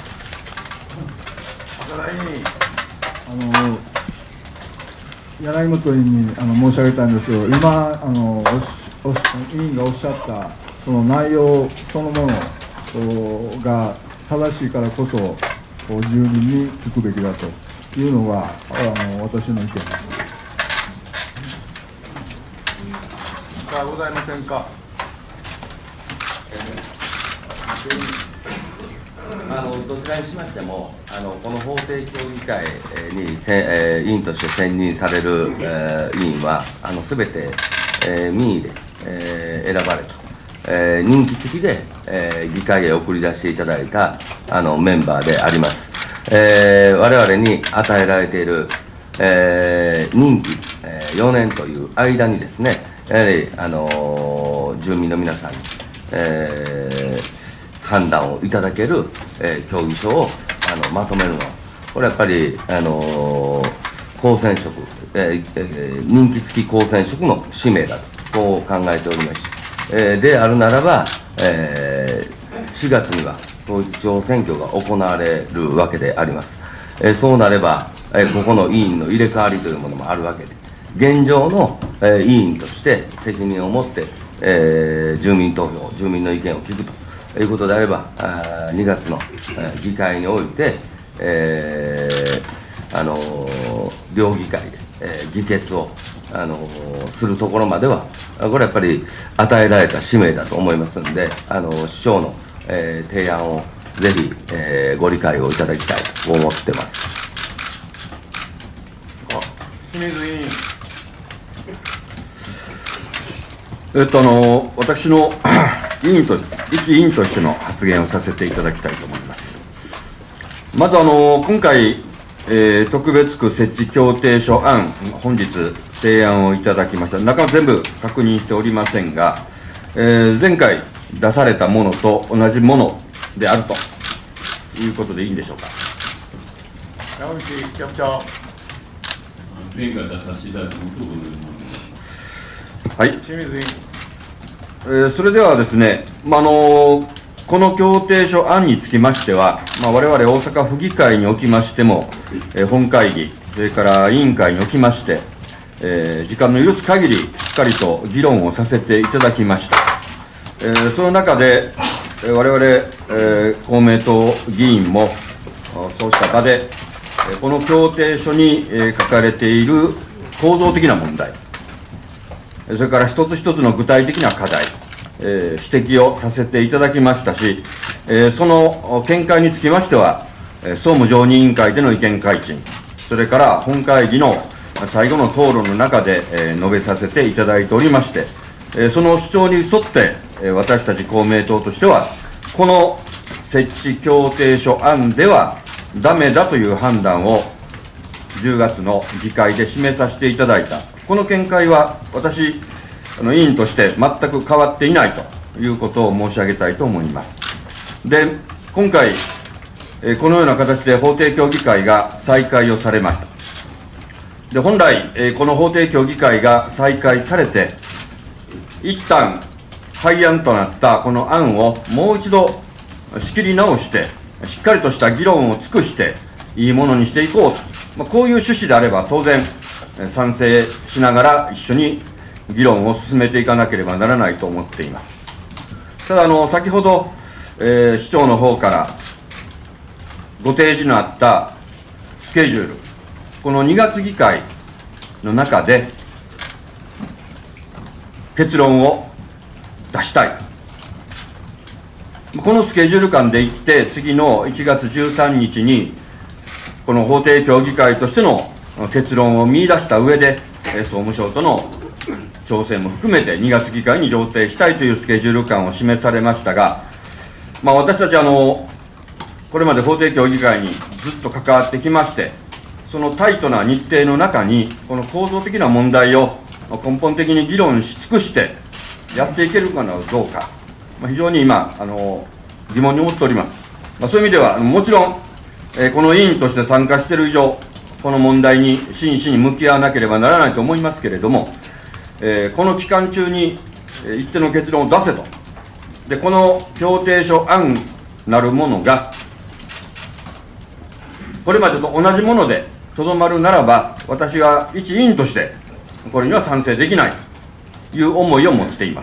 柳本委員に申し上げたいんですけど、今委員がおっしゃったその内容そのものが正しいからこそ、 住民に聞くべきだというのが私の意見です。 ございませんか。 どちらにしましても、この法定協議会に委員として選任される委員は、すべて民意で選ばれた、任期付きで議会へ送り出していただいたメンバーであります。我々に与えられている任期4年という間にですね、やはり住民の皆さんに判断をいただける協議書をまとめるのは、これはやっぱり公選職、任期付き公選職の使命だとこう考えておりますし、であるならば、4月には統一地方選挙が行われるわけであります。そうなれば、ここの委員の入れ替わりというものもあるわけで、現状の委員として責任を持って、住民投票、住民の意見を聞くということであれば、2月の議会において、両議会で議決をするところまでは、これはやっぱり与えられた使命だと思いますので、市長の提案をぜひご理解をいただきたいと思ってます。 清水委員。 私の一委員としての発言をさせていただきたいと思います。まず今回、特別区設置協定書案、本日提案をいただきました。中身全部確認しておりませんが、前回出されたものと同じものであるということでいいんでしょうか。 山口局長。 前回出させていただいたものと同じものです。 はい、 清水委員。 それではですね、この協定書案につきましては、我々大阪府議会におきましても、本会議、それから委員会におきまして、時間の許す限り、しっかりと議論をさせていただきました。その中で、我々、公明党議員も、そうした場で、この協定書に書かれている構造的な問題、それから一つ一つの具体的な課題、指摘をさせていただきましたし、その見解につきましては、総務常任委員会での意見開陳、それから本会議の最後の討論の中で述べさせていただいておりまして、その主張に沿って、私たち公明党としては、この設置協定書案ではダメだという判断を10月の議会で示させていただいた。この見解は私、委員として全く変わっていないということを申し上げたいと思います。で、今回、このような形で法定協議会が再開をされました。で、本来、この法定協議会が再開されて、一旦廃案となったこの案をもう一度仕切り直して、しっかりとした議論を尽くして、いいものにしていこうと、こういう趣旨であれば当然、賛成しながら一緒に議論を進めていかなければならないと思っています。ただ先ほど、市長の方からご提示のあったスケジュール、この2月議会の中で結論を出したいと、このスケジュール感でいって次の1月13日にこの法定協議会としての結論を見出した上で、総務省との調整も含めて2月議会に上呈したいというスケジュール感を示されましたが、私たちこれまで法定協議会にずっと関わってきまして、そのタイトな日程の中に、この構造的な問題を根本的に議論し尽くしてやっていけるかどうか、非常に今、疑問に思っております。そういう意味では、もちろん、この委員として参加している以上、この問題に真摯に向き合わなければならないと思いますけれども、この期間中に一定の結論を出せと。で、この協定書案なるものが、これまでと同じものでとどまるならば、私は一委員として、これには賛成できないという思いを持っています。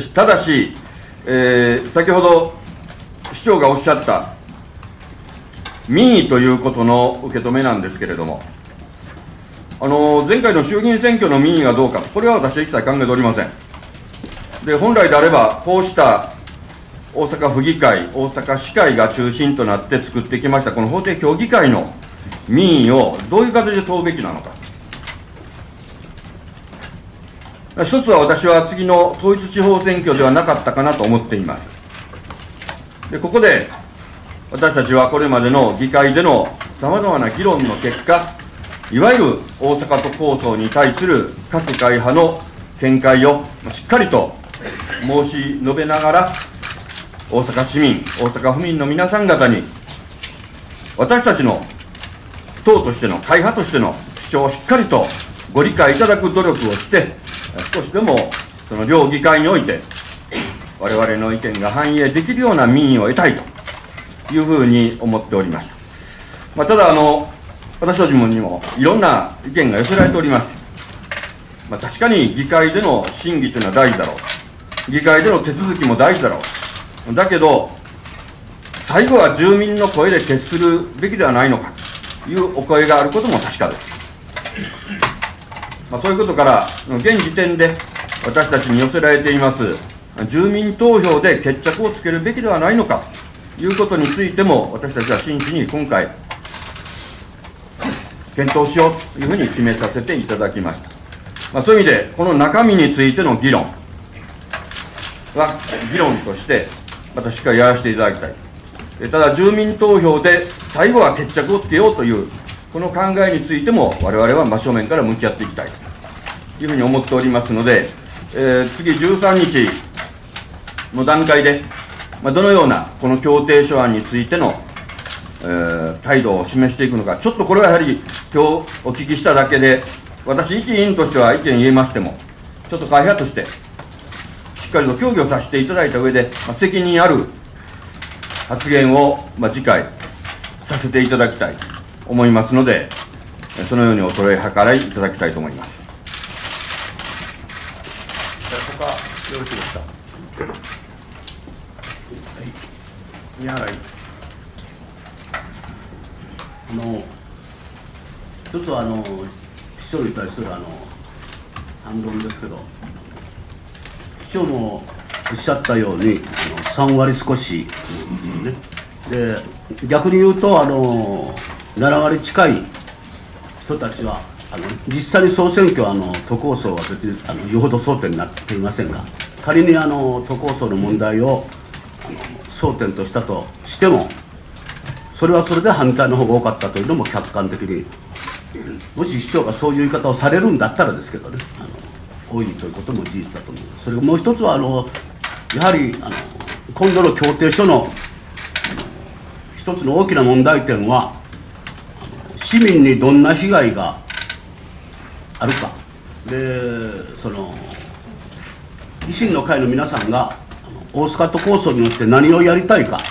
ただし、先ほど市長がおっしゃった、 民意ということの受け止めなんですけれども、前回の衆議院選挙の民意がどうか、これは私は一切考えておりません。で、本来であれば、こうした大阪府議会、大阪市会が中心となって作ってきました、この法定協議会の民意をどういう形で問うべきなのか。一つは私は次の統一地方選挙ではなかったかなと思っています。で、ここで私たちはこれまでの議会でのさまざまな議論の結果、いわゆる大阪都構想に対する各会派の見解をしっかりと申し述べながら、大阪市民、大阪府民の皆さん方に、私たちの党としての、会派としての主張をしっかりとご理解いただく努力をして、少しでもその両議会において、我々の意見が反映できるような民意を得たいというふうに思っております。ただ私たちにもいろんな意見が寄せられております。確かに議会での審議というのは大事だろう、議会での手続きも大事だろう、だけど、最後は住民の声で決するべきではないのかというお声があることも確かです。そういうことから、現時点で私たちに寄せられています、住民投票で決着をつけるべきではないのかということについても、私たちは真摯に今回、検討しようというふうに決めさせていただきました。そういう意味で、この中身についての議論は、議論として、私からやらせていただきたい。ただ、住民投票で最後は決着をつけようという、この考えについても、我々は真正面から向き合っていきたいというふうに思っておりますので、次13日の段階で、どのようなこの協定書案についての、態度を示していくのか、ちょっとこれはやはり、今日お聞きしただけで、私、一員としては意見言えましても、ちょっと会派として、しっかりと協議をさせていただいた上で、責任ある発言を次回させていただきたいと思いますので、そのようにお捉え計らいいただきたいと思います。 他よろしいですか。宮原委員。 一つは市長に対する反論ですけど、市長もおっしゃったように3割少しですよね。で、逆に言うと7割近い人たちは実際に総選挙は都構想は別によほど争点になっていませんが、仮に都構想の問題を争点としたとしても、それはそれで反対の方が多かったというのも客観的に、もし市長がそういう言い方をされるんだったらですけどね、多いということも事実だと思います。それがもう一つはやはり今度の協定書の一つの大きな問題点は、市民にどんな被害があるかで、維新の会の皆さんが大阪都構想によって何をやりたいか、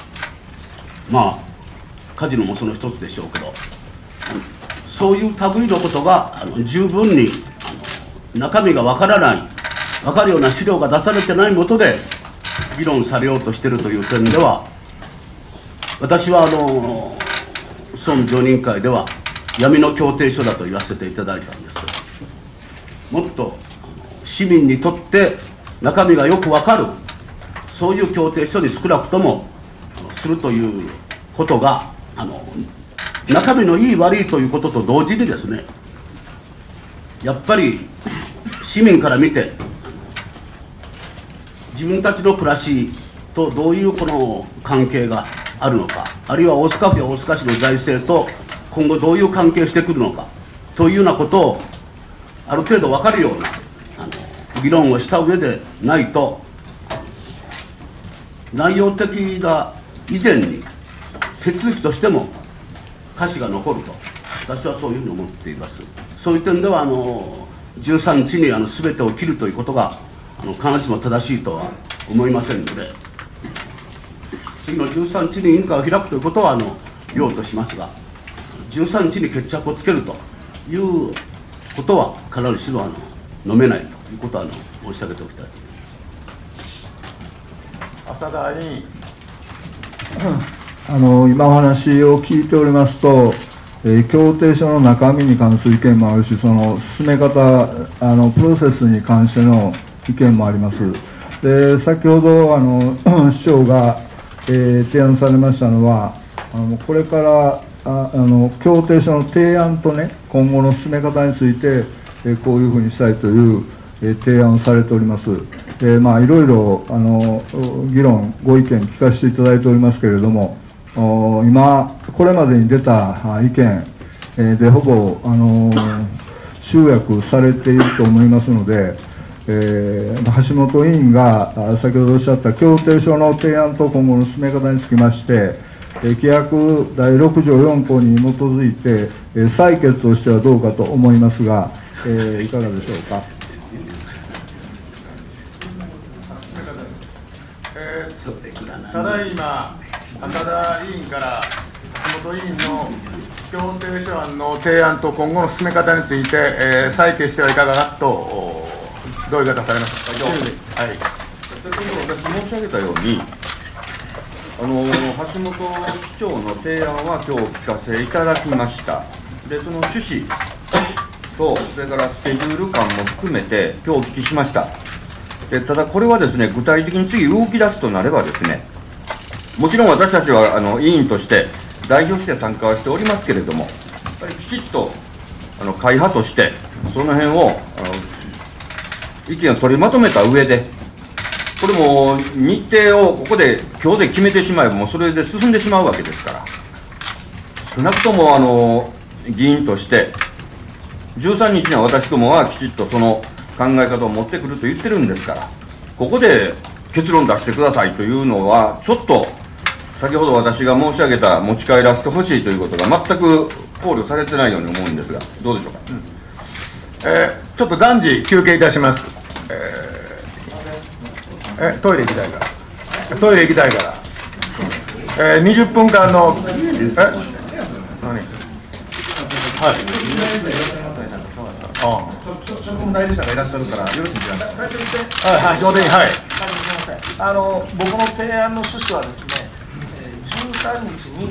カジノもその一つでしょうけど、そういう類のことが十分に中身がわからない、分かるような資料が出されてないもとで議論されようとしているという点では、私は総務常任会では闇の協定書だと言わせていただいたんですけど、もっと市民にとって中身がよく分かる、そういう協定書に少なくともするということが、中身のいい悪いということと同時にですね、やっぱり市民から見て自分たちの暮らしとどういうこの関係があるのか、あるいは大阪府や大阪市の財政と今後どういう関係してくるのかというようなことをある程度分かるような議論をした上でないと、内容的な以前に手続きとしても瑕疵が残ると、私はそういうふうに思っています。そういう点では13日に全てを切るということが必ずしも正しいとは思いませんので、次の13日に委員会を開くということは用としますが、13日に決着をつけるということは必ずしも飲めないということは申し上げておきたいと思います。 浅田委員。 今お話を聞いておりますと、協定書の中身に関する意見もあるし、その進め方、プロセスに関しての意見もあります。で、先ほど市長が、提案されましたのは、これから協定書の提案とね、今後の進め方について、こういうふうにしたいという提案をされております。いろいろ議論、ご意見聞かせていただいておりますけれども、今、これまでに出た意見でほぼ集約されていると思いますので、橋本委員が先ほどおっしゃった協定書の提案と今後の進め方につきまして、規約第6条4項に基づいて採決をしてはどうかと思いますが、いかがでしょうか。 ただいま赤田委員から橋本委員の協定書案の提案と今後の進め方について、採決してはいかがかと同意が出されました。 はい、先ほど私申し上げたように、橋本機長の提案は今日お聞かせいただきました。で、その趣旨と、それからスケジュール感も含めて、今日お聞きしました。で、ただこれはですね、具体的に次動き出すとなればですね、もちろん私たちは委員として代表して参加はしておりますけれども、やっぱりきちっと会派として、その辺を意見を取りまとめた上で、これも日程をここで今日で決めてしまえば、もうそれで進んでしまうわけですから、少なくとも議員として、13日には私どもはきちっとその考え方を持ってくると言ってるんですから、ここで結論出してくださいというのは、ちょっと先ほど私が申し上げた持ち帰らせてほしいということが全く考慮されてないように思うんですが、どうでしょうか。 ちょっと暫時休憩いたします。トイレ行きたいから、トイレ行きたいから、20分間の、何？はい。 職務代理者がいらっしゃるから、よろしいですか。 はい、ちょうどいい、はい。 僕の提案の趣旨はですね、13日に、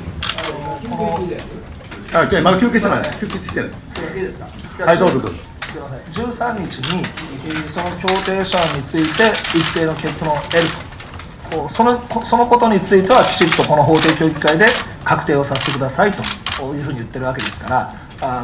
まだ休憩してない、休憩してない。 それいいですか。 はい、どうぞ。 すみません。13日に、その協定書案について一定の結論を得ると。そのことについてはきちっとこの法定協議会で確定をさせてくださいというふうに言ってるわけですから、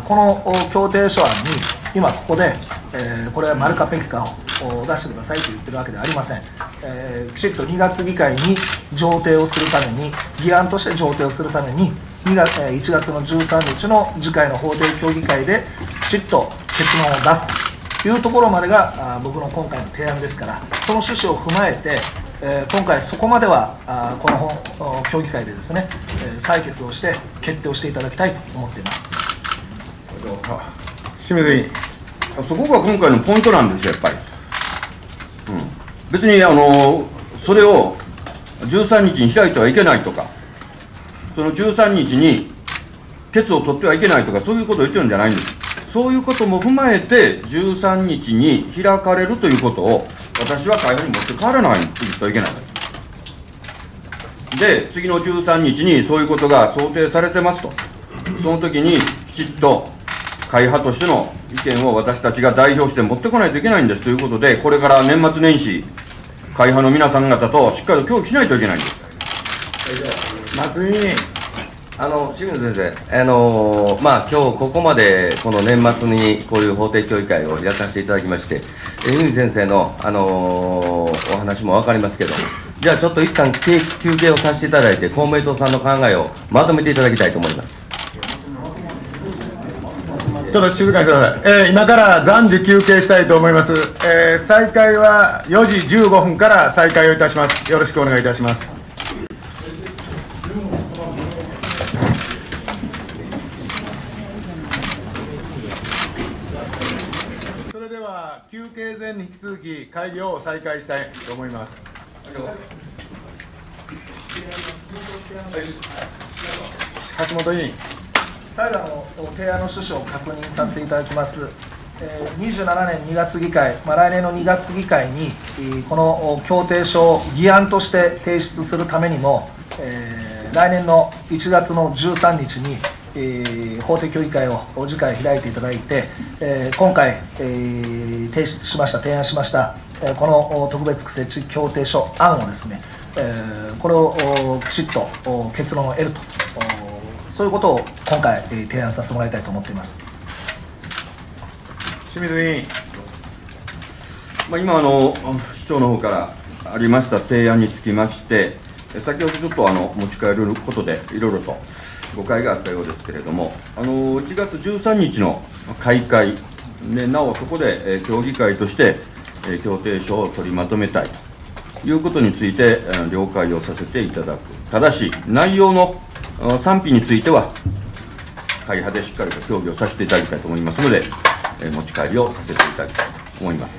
この協定書案に今ここで、これは丸かペケかを出してくださいと言ってるわけではありません。きちっと2月議会に上呈をするために、議案として上呈をするために1月の13日の次回の法定協議会できちっと結論を出すというところまでが僕の今回の提案ですから、その趣旨を踏まえて今回そこまではこの協議会でですね、採決をして決定をしていただきたいと思っています。 清水委員、 そこが今回のポイントなんですよ、やっぱり。別にそれを13日に開いてはいけないとか、その13日に決を取ってはいけないとか、そういうことを言ってるんじゃないんです。そういうことも踏まえて、13日に開かれるということを、私は会派に持って帰らないといけない。で、次の13日にそういうことが想定されてますと、その時にきちっと会派としての意見を私たちが代表して持ってこないといけないんですということで、これから年末年始、会派の皆さん方としっかりと協議しないといけないんです。 松井委員、 清水先生、今日ここまでこの年末にこういう法定協議会を開かせていただきまして、泉先生の、お話も分かりますけど、じゃあちょっと一旦休憩をさせていただいて、公明党さんの考えをまとめていただきたいと思います。 ちょっと静かにしてください。今から暫時休憩したいと思います。再開は4時15分から再開をいたします。よろしくお願いいたします。それでは休憩前に引き続き会議を再開したいと思います。橋本委員。 再度提案の趣旨を確認させていただきます。27年2月議会、来年の2月議会にこの協定書を議案として提出するためにも、 来年の1月の13日に、法定協議会を次回開いていただいて、今回、提案しました、この特別区設置協定書案をですね、これをきちっと結論を得ると、そういうことを今回、提案させてもらいたいと思っています。 清水委員。 今市長の方からありました提案につきまして、先ほどちょっと持ち帰ることでいろいろと誤解があったようですけれども、1月13日の開会で、なおそこで協議会として協定書を取りまとめたいということについて了解をさせていただく。ただし、内容の賛否については、会派でしっかりと協議をさせていただきたいと思いますので、持ち帰りをさせていただきたいと思います。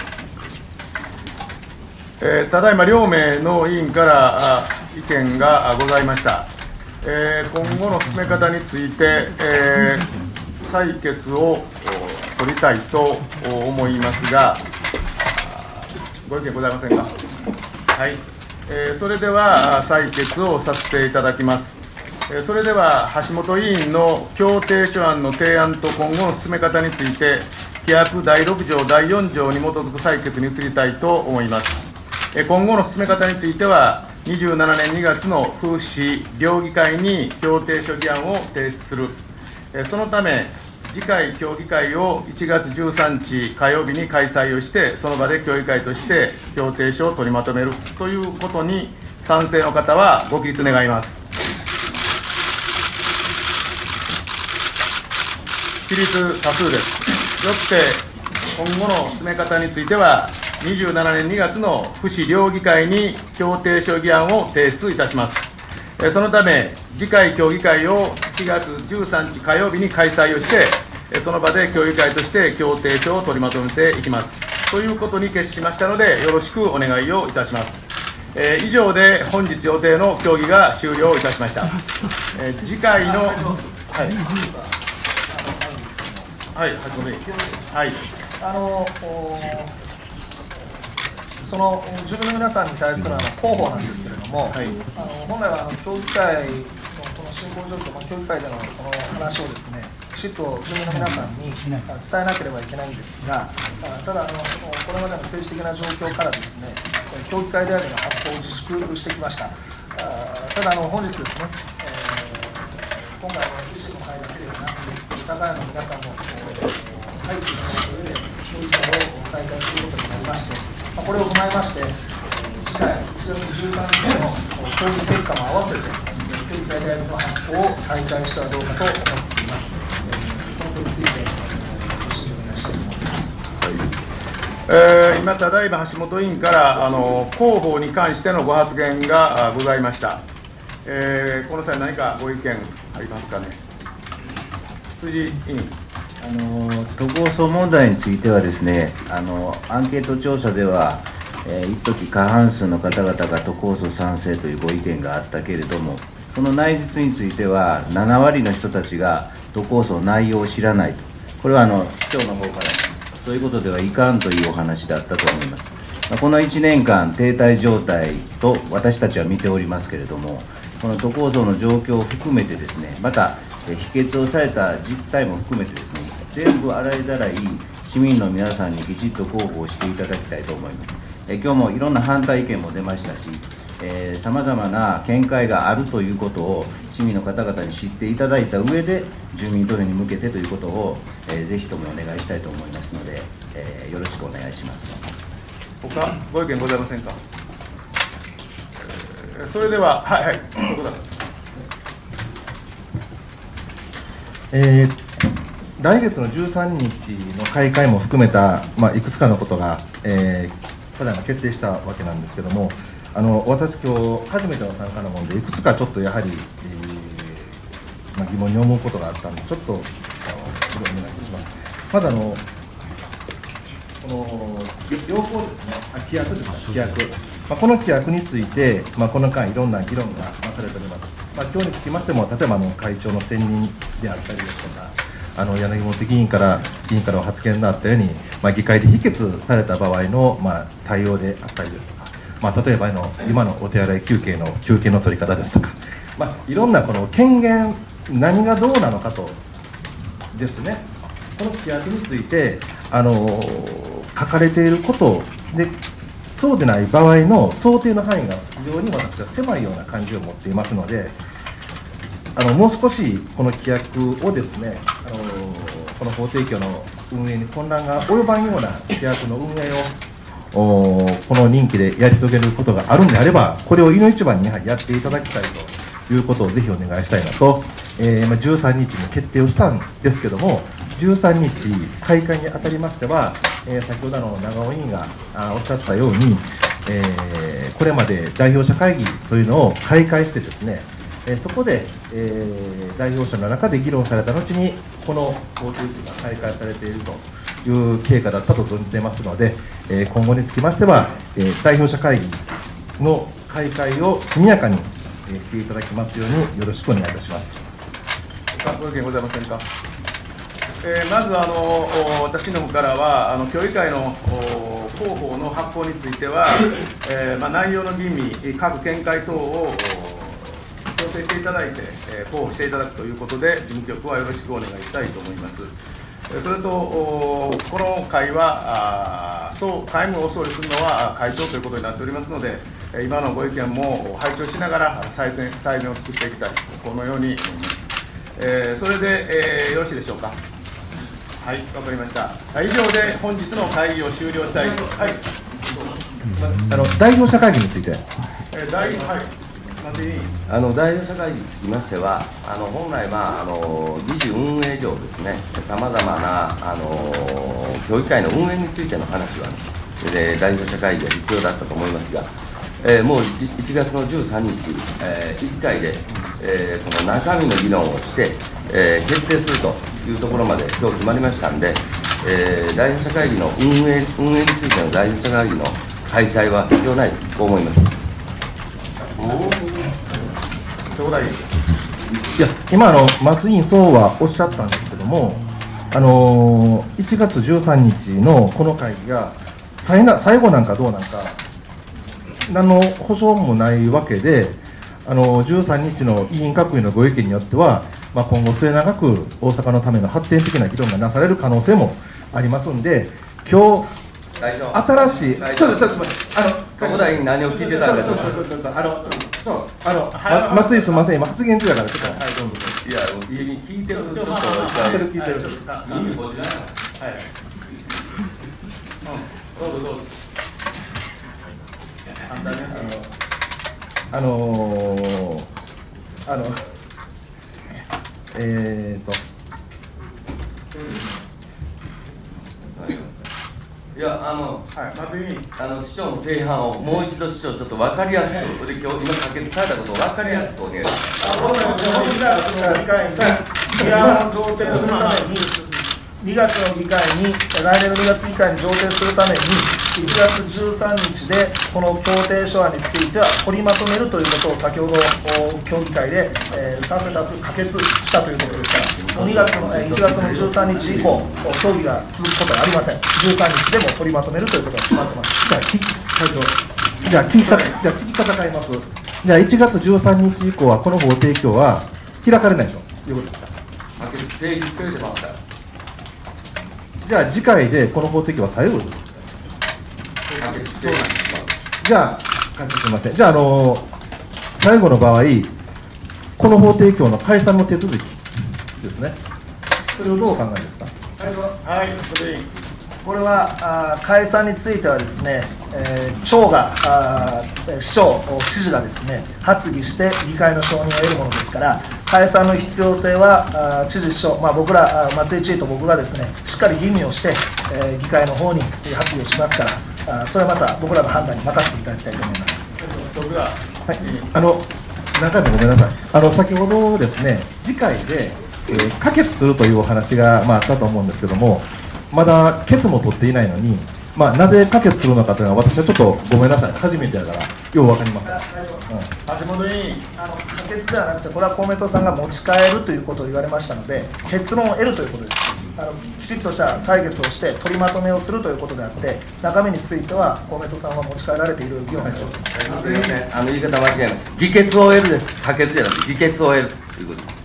ただいま両名の委員から意見がございました。今後の進め方について、採決を取りたいと思いますが、ご意見ございませんか。はい、それでは採決をさせていただきます。それでは橋本委員の協定書案の提案と今後の進め方について、規約第6条第4条に基づく採決に移りたいと思います。今後の進め方については、27年2月の府市両議会に協定書議案を提出する。そのため、次回協議会を1月13日火曜日に開催をして、その場で協議会として協定書を取りまとめるということに賛成の方はご起立願います。起立多数です。よって、今後の進め方については、27年2月の府市両議会に協定書議案を提出いたします。そのため、次回協議会を1月13日火曜日に開催をして、その場で協議会として協定書を取りまとめていきます。ということに決しましたので、よろしくお願いをいたします。以上で本日予定の協議が終了いたしました。次回の、 その住民の皆さんに対する広報なんですけれども、本来は協議会のこの進行状況、協議会でのこの話をですね、きちっと住民の皆さんに伝えなければいけないんですが、ただこれまでの政治的な状況からですね、協議会であるの発行を自粛してきました。ただ本日ですね、今回の維新の会だけではなく、高谷の皆さんも入っていただいた上で協議会を再開することになりまして、これを踏まえまして、次回1月13日の協議結果も合わせて、協議会であるの発行を再開したらどうかと思っています。このことについて、ご指導お願いしたいと思います。 今、ただいま橋本委員から広報に関してのご発言がございました。この際、何かご意見ありますかね。辻委員。 都構想問題についてはですね、アンケート調査では、一時過半数の方々が都構想賛成というご意見があったけれども、その内実については、7割の人たちが都構想内容を知らないと、これは市長の方からそういうことではいかんというお話だったと思います。この1年間、停滞状態と私たちは見ておりますけれども、この都構想の状況を含めてですね、また、否決をされた実態も含めてですね、全部洗いざらい市民の皆さんにきちっと広報していただきたいと思います。今日もいろんな反対意見も出ましたし、さまざまな見解があるということを市民の方々に知っていただいた上で、住民投票に向けてということを、ぜひともお願いしたいと思いますので、よろしくお願いします。 他ご意見ございませんか。それでは、どこだ。 来月の13日の開会も含めた、いくつかのことが、ただいま決定したわけなんですけれども、私、今日初めての参加なもので、いくつかちょっとやはり、疑問に思うことがあったので、ちょっとお願いします。まずこの要項ですね、規約ですね、規約、この規約について、この間、いろんな議論がされております。今日につきましても、例えば会長の選任であったりですとか、柳本議員からお発言があったように、議会で否決された場合の、対応であったりですとか、例えば今のお手洗い休憩の取り方ですとか、 いろんなこの権限、何がどうなのかとですね、この規約について書かれていることで、そうでない場合の想定の範囲が非常に私は狭いような感じを持っていますので、もう少しこの規約をですね、この法提供の運営に混乱が及ばんような規約の運営をこの任期でやり遂げることがあるんであれば、これをいの一番にやっていただきたいということをぜひお願いしたいのと、13日に決定をしたんですけども、13日開会にあたりましては、先ほどの長尾委員がおっしゃったように、これまで代表者会議というのを開会してですね、そこで、代表者の中で議論された後に、この法提供が開会されているという経過だったと存じていますので、今後につきましては、代表者会議の開会を速やかにしていただきますようによろしくお願いいたします。 ご意見ございませんか。まず私の方からは協議会の広報の発行については、内容の吟味、各見解等を調整していただいて、広報していただくということで、事務局はよろしくお願いしたいと思います。それと、この会は会務を総理するのは会長ということになっておりますので、今のご意見も拝聴しながら最善を尽くしていきたい、このように思います。それで、よろしいでしょうか。はい、わかりました。以上で本日の会議を終了したいと。はい。 代表者会議について。 代表者会議につきましては、本来、議事運営上ですね、さまざまな協議会の運営についての話は、代表者会議が必要だったと思いますが、もう1月の13日、1回で、その中身の議論をして、決定するというところまで今日決まりましたんで、代表者会議の運営についての代表者会議の開催は必要ないと思います。 いや、今松井委員そうはおっしゃったんですけども、1月13日のこの会議が最後なんかどうなんか、何の保証もないわけで、13日の委員各位のご意見によっては、今後末永く大阪のための発展的な議論がなされる可能性もありますんで、今日新しい、ちょっと待って、 友田委員何を聞いてたんか、ちょっと、松井すみません、今発言中だから、ちょっと、はい、どうぞ。 いや、聞いてると、ちょっと、 聞いてる。 どうぞどうぞ。いや、市長の提案をもう一度、市長、ちょっと分かりやすく、今、可決されたことを分かりやすくお願いします。 2月の議会に、来年の2月議会に上呈するために、1月13日でこの協定書案については取りまとめるということを先ほど協議会で賛成多数可決したということですから、1月の13日以降、協議が続くことはありません。13日でも取りまとめるということが決まってます。 じゃあ聞き方変えます。じゃあ1月13日以降はこの法提供は開かれないということですか。 成立してますから。 じゃあ次回でこの法提供は最後です。じゃあ、すみません。じゃあ、最後の場合、この法提供の解散の手続きですね。それをどうお考えですか。 はい、これは解散についてはですね、長が市長、知事がですね発議して議会の承認を得るものですから、解散の必要性は知事、市長、僕ら松井知事と僕がですねしっかり吟味をして、議会の方に発議をしますから、それはまた僕らの判断に任せていただきたいと思います。 はい、何回もごめんなさい。先ほどですね、次回で、可決するというお話が、あったと思うんですけども、まだ決も取っていないのに、なぜ可決するのかというのは、私はちょっとごめんなさい、初めてだから、よう分かりません。 橋本委員、可決ではなくて、これは公明党さんが持ち帰るということを言われましたので、結論を得るということです。 きちっとした採決をして取りまとめをするということであって、中身については公明党さんは持ち帰られている議論です。 言い方間違いない。議決を得るです。可決じゃなくて議決を得るということです。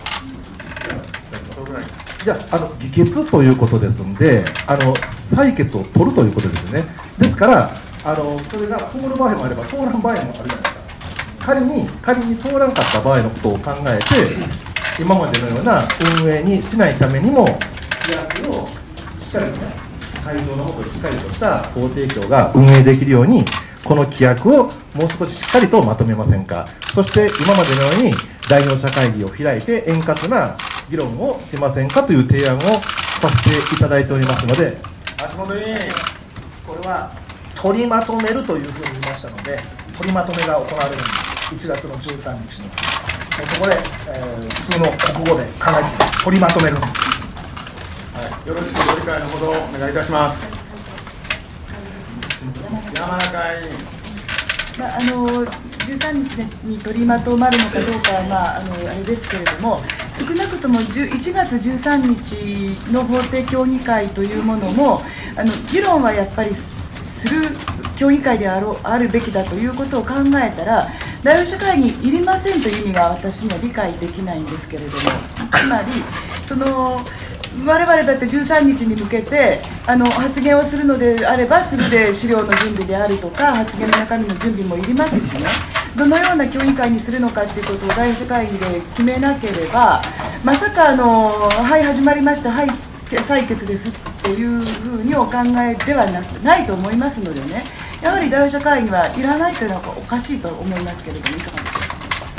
じゃあ、議決ということですので、採決を取るということですよね。ですから、それが通る場合もあれば、通らん場合もあるじゃないですか。仮に通らんかった場合のことを考えて、今までのような運営にしないためにも、規約をしっかりとね、会場のもとしっかりとした法提供が運営できるように、この規約をもう少ししっかりとまとめませんか。そして今までのように代表者会議を開いて円滑な議論をしませんかという提案をさせていただいておりますので、 橋本委員、 これは取りまとめるというふうに言いましたので、取りまとめが行われるんです、1月の13日に。そこで、普通の国語で考えて取りまとめるんです。 はい、よろしくご理解のほどお願いいたします。山中委員。 13日に取りまとまるのかどうかは、あれですけれども、少なくとも1月13日の法廷協議会というものも、議論はやっぱりする協議会であるべきだということを考えたら、代表者会議いりませんという意味が私には理解できないんですけれども、つまり、我々だって13日に向けて発言をするのであれば、すぐで資料の準備であるとか、発言の中身の準備もいりますしね、どのような協議会にするのかということを代表者会議で決めなければ、まさかはい、始まりました、はい、採決ですっていうふうにお考えではないと思いますのでね、やはり代表者会議はいらないというのはおかしいと思いますけれども、いかがでしょうか。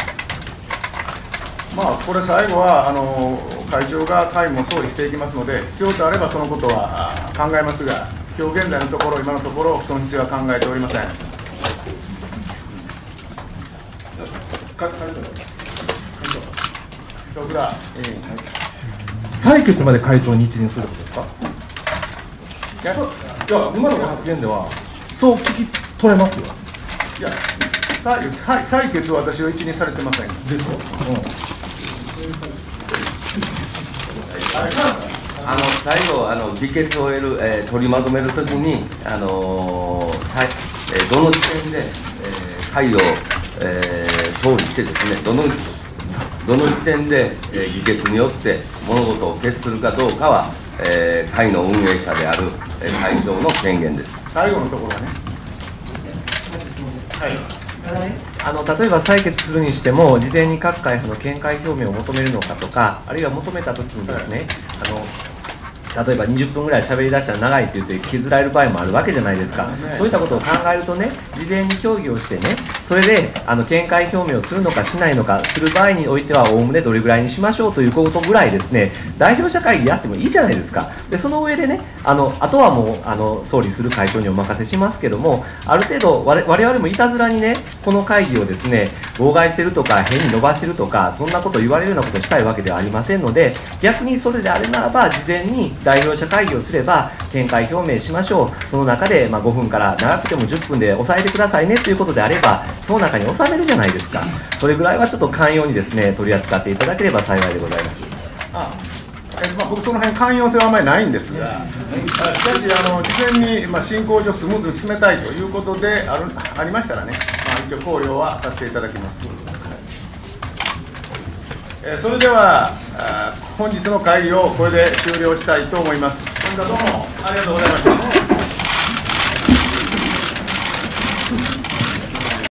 これ最後は会長が会議も総理していきますので、必要とあればそのことは考えますが、今日現在のところ、今のところ、その必要は考えておりません。 採決まで会長に一任することですか。いや、今の発言では、そう聞き取れますよ。 いや、採決は私は一任されてません。ですか。 最後、議決を得る、取りまとめるときに、どの時点で、会を、総理してですね、どの時点で、議決によって物事を決するかどうかは、会の運営者である、会長の権限です。 最後のところはね。はい。 例えば採決するにしても、事前に各会派の見解表明を求めるのかとか、あるいは求めたときにですね、例えば20分ぐらい喋り出したら長いって言って削られる場合もあるわけじゃないですか。そういったことを考えるとね、事前に協議をしてね、それで見解表明をするのかしないのかする場合においては、おおむねどれぐらいにしましょうということぐらいですね、代表者会議やってもいいじゃないですか。でその上でね、あとはもう総理する会長にお任せしますけども、ある程度我々もいたずらにね、この会議をですね妨害してるとか変に伸ばしてるとか、そんなこと言われるようなことをしたいわけではありませんので、逆にそれであれならば事前に代表者会議をすれば見解表明しましょう、その中で5分から長くても10分で抑えてくださいねということであれば、その中に収めるじゃないですか。それぐらいはちょっと寛容にですね取り扱っていただければ幸いでございます。 僕、その辺寛容性はあまりないんですが、しかし事前に進行上スムーズに進めたいということでありましたらね、一応考慮はさせていただきます。それでは本日の会議をこれで終了したいと思います。本日はどうもありがとうございました。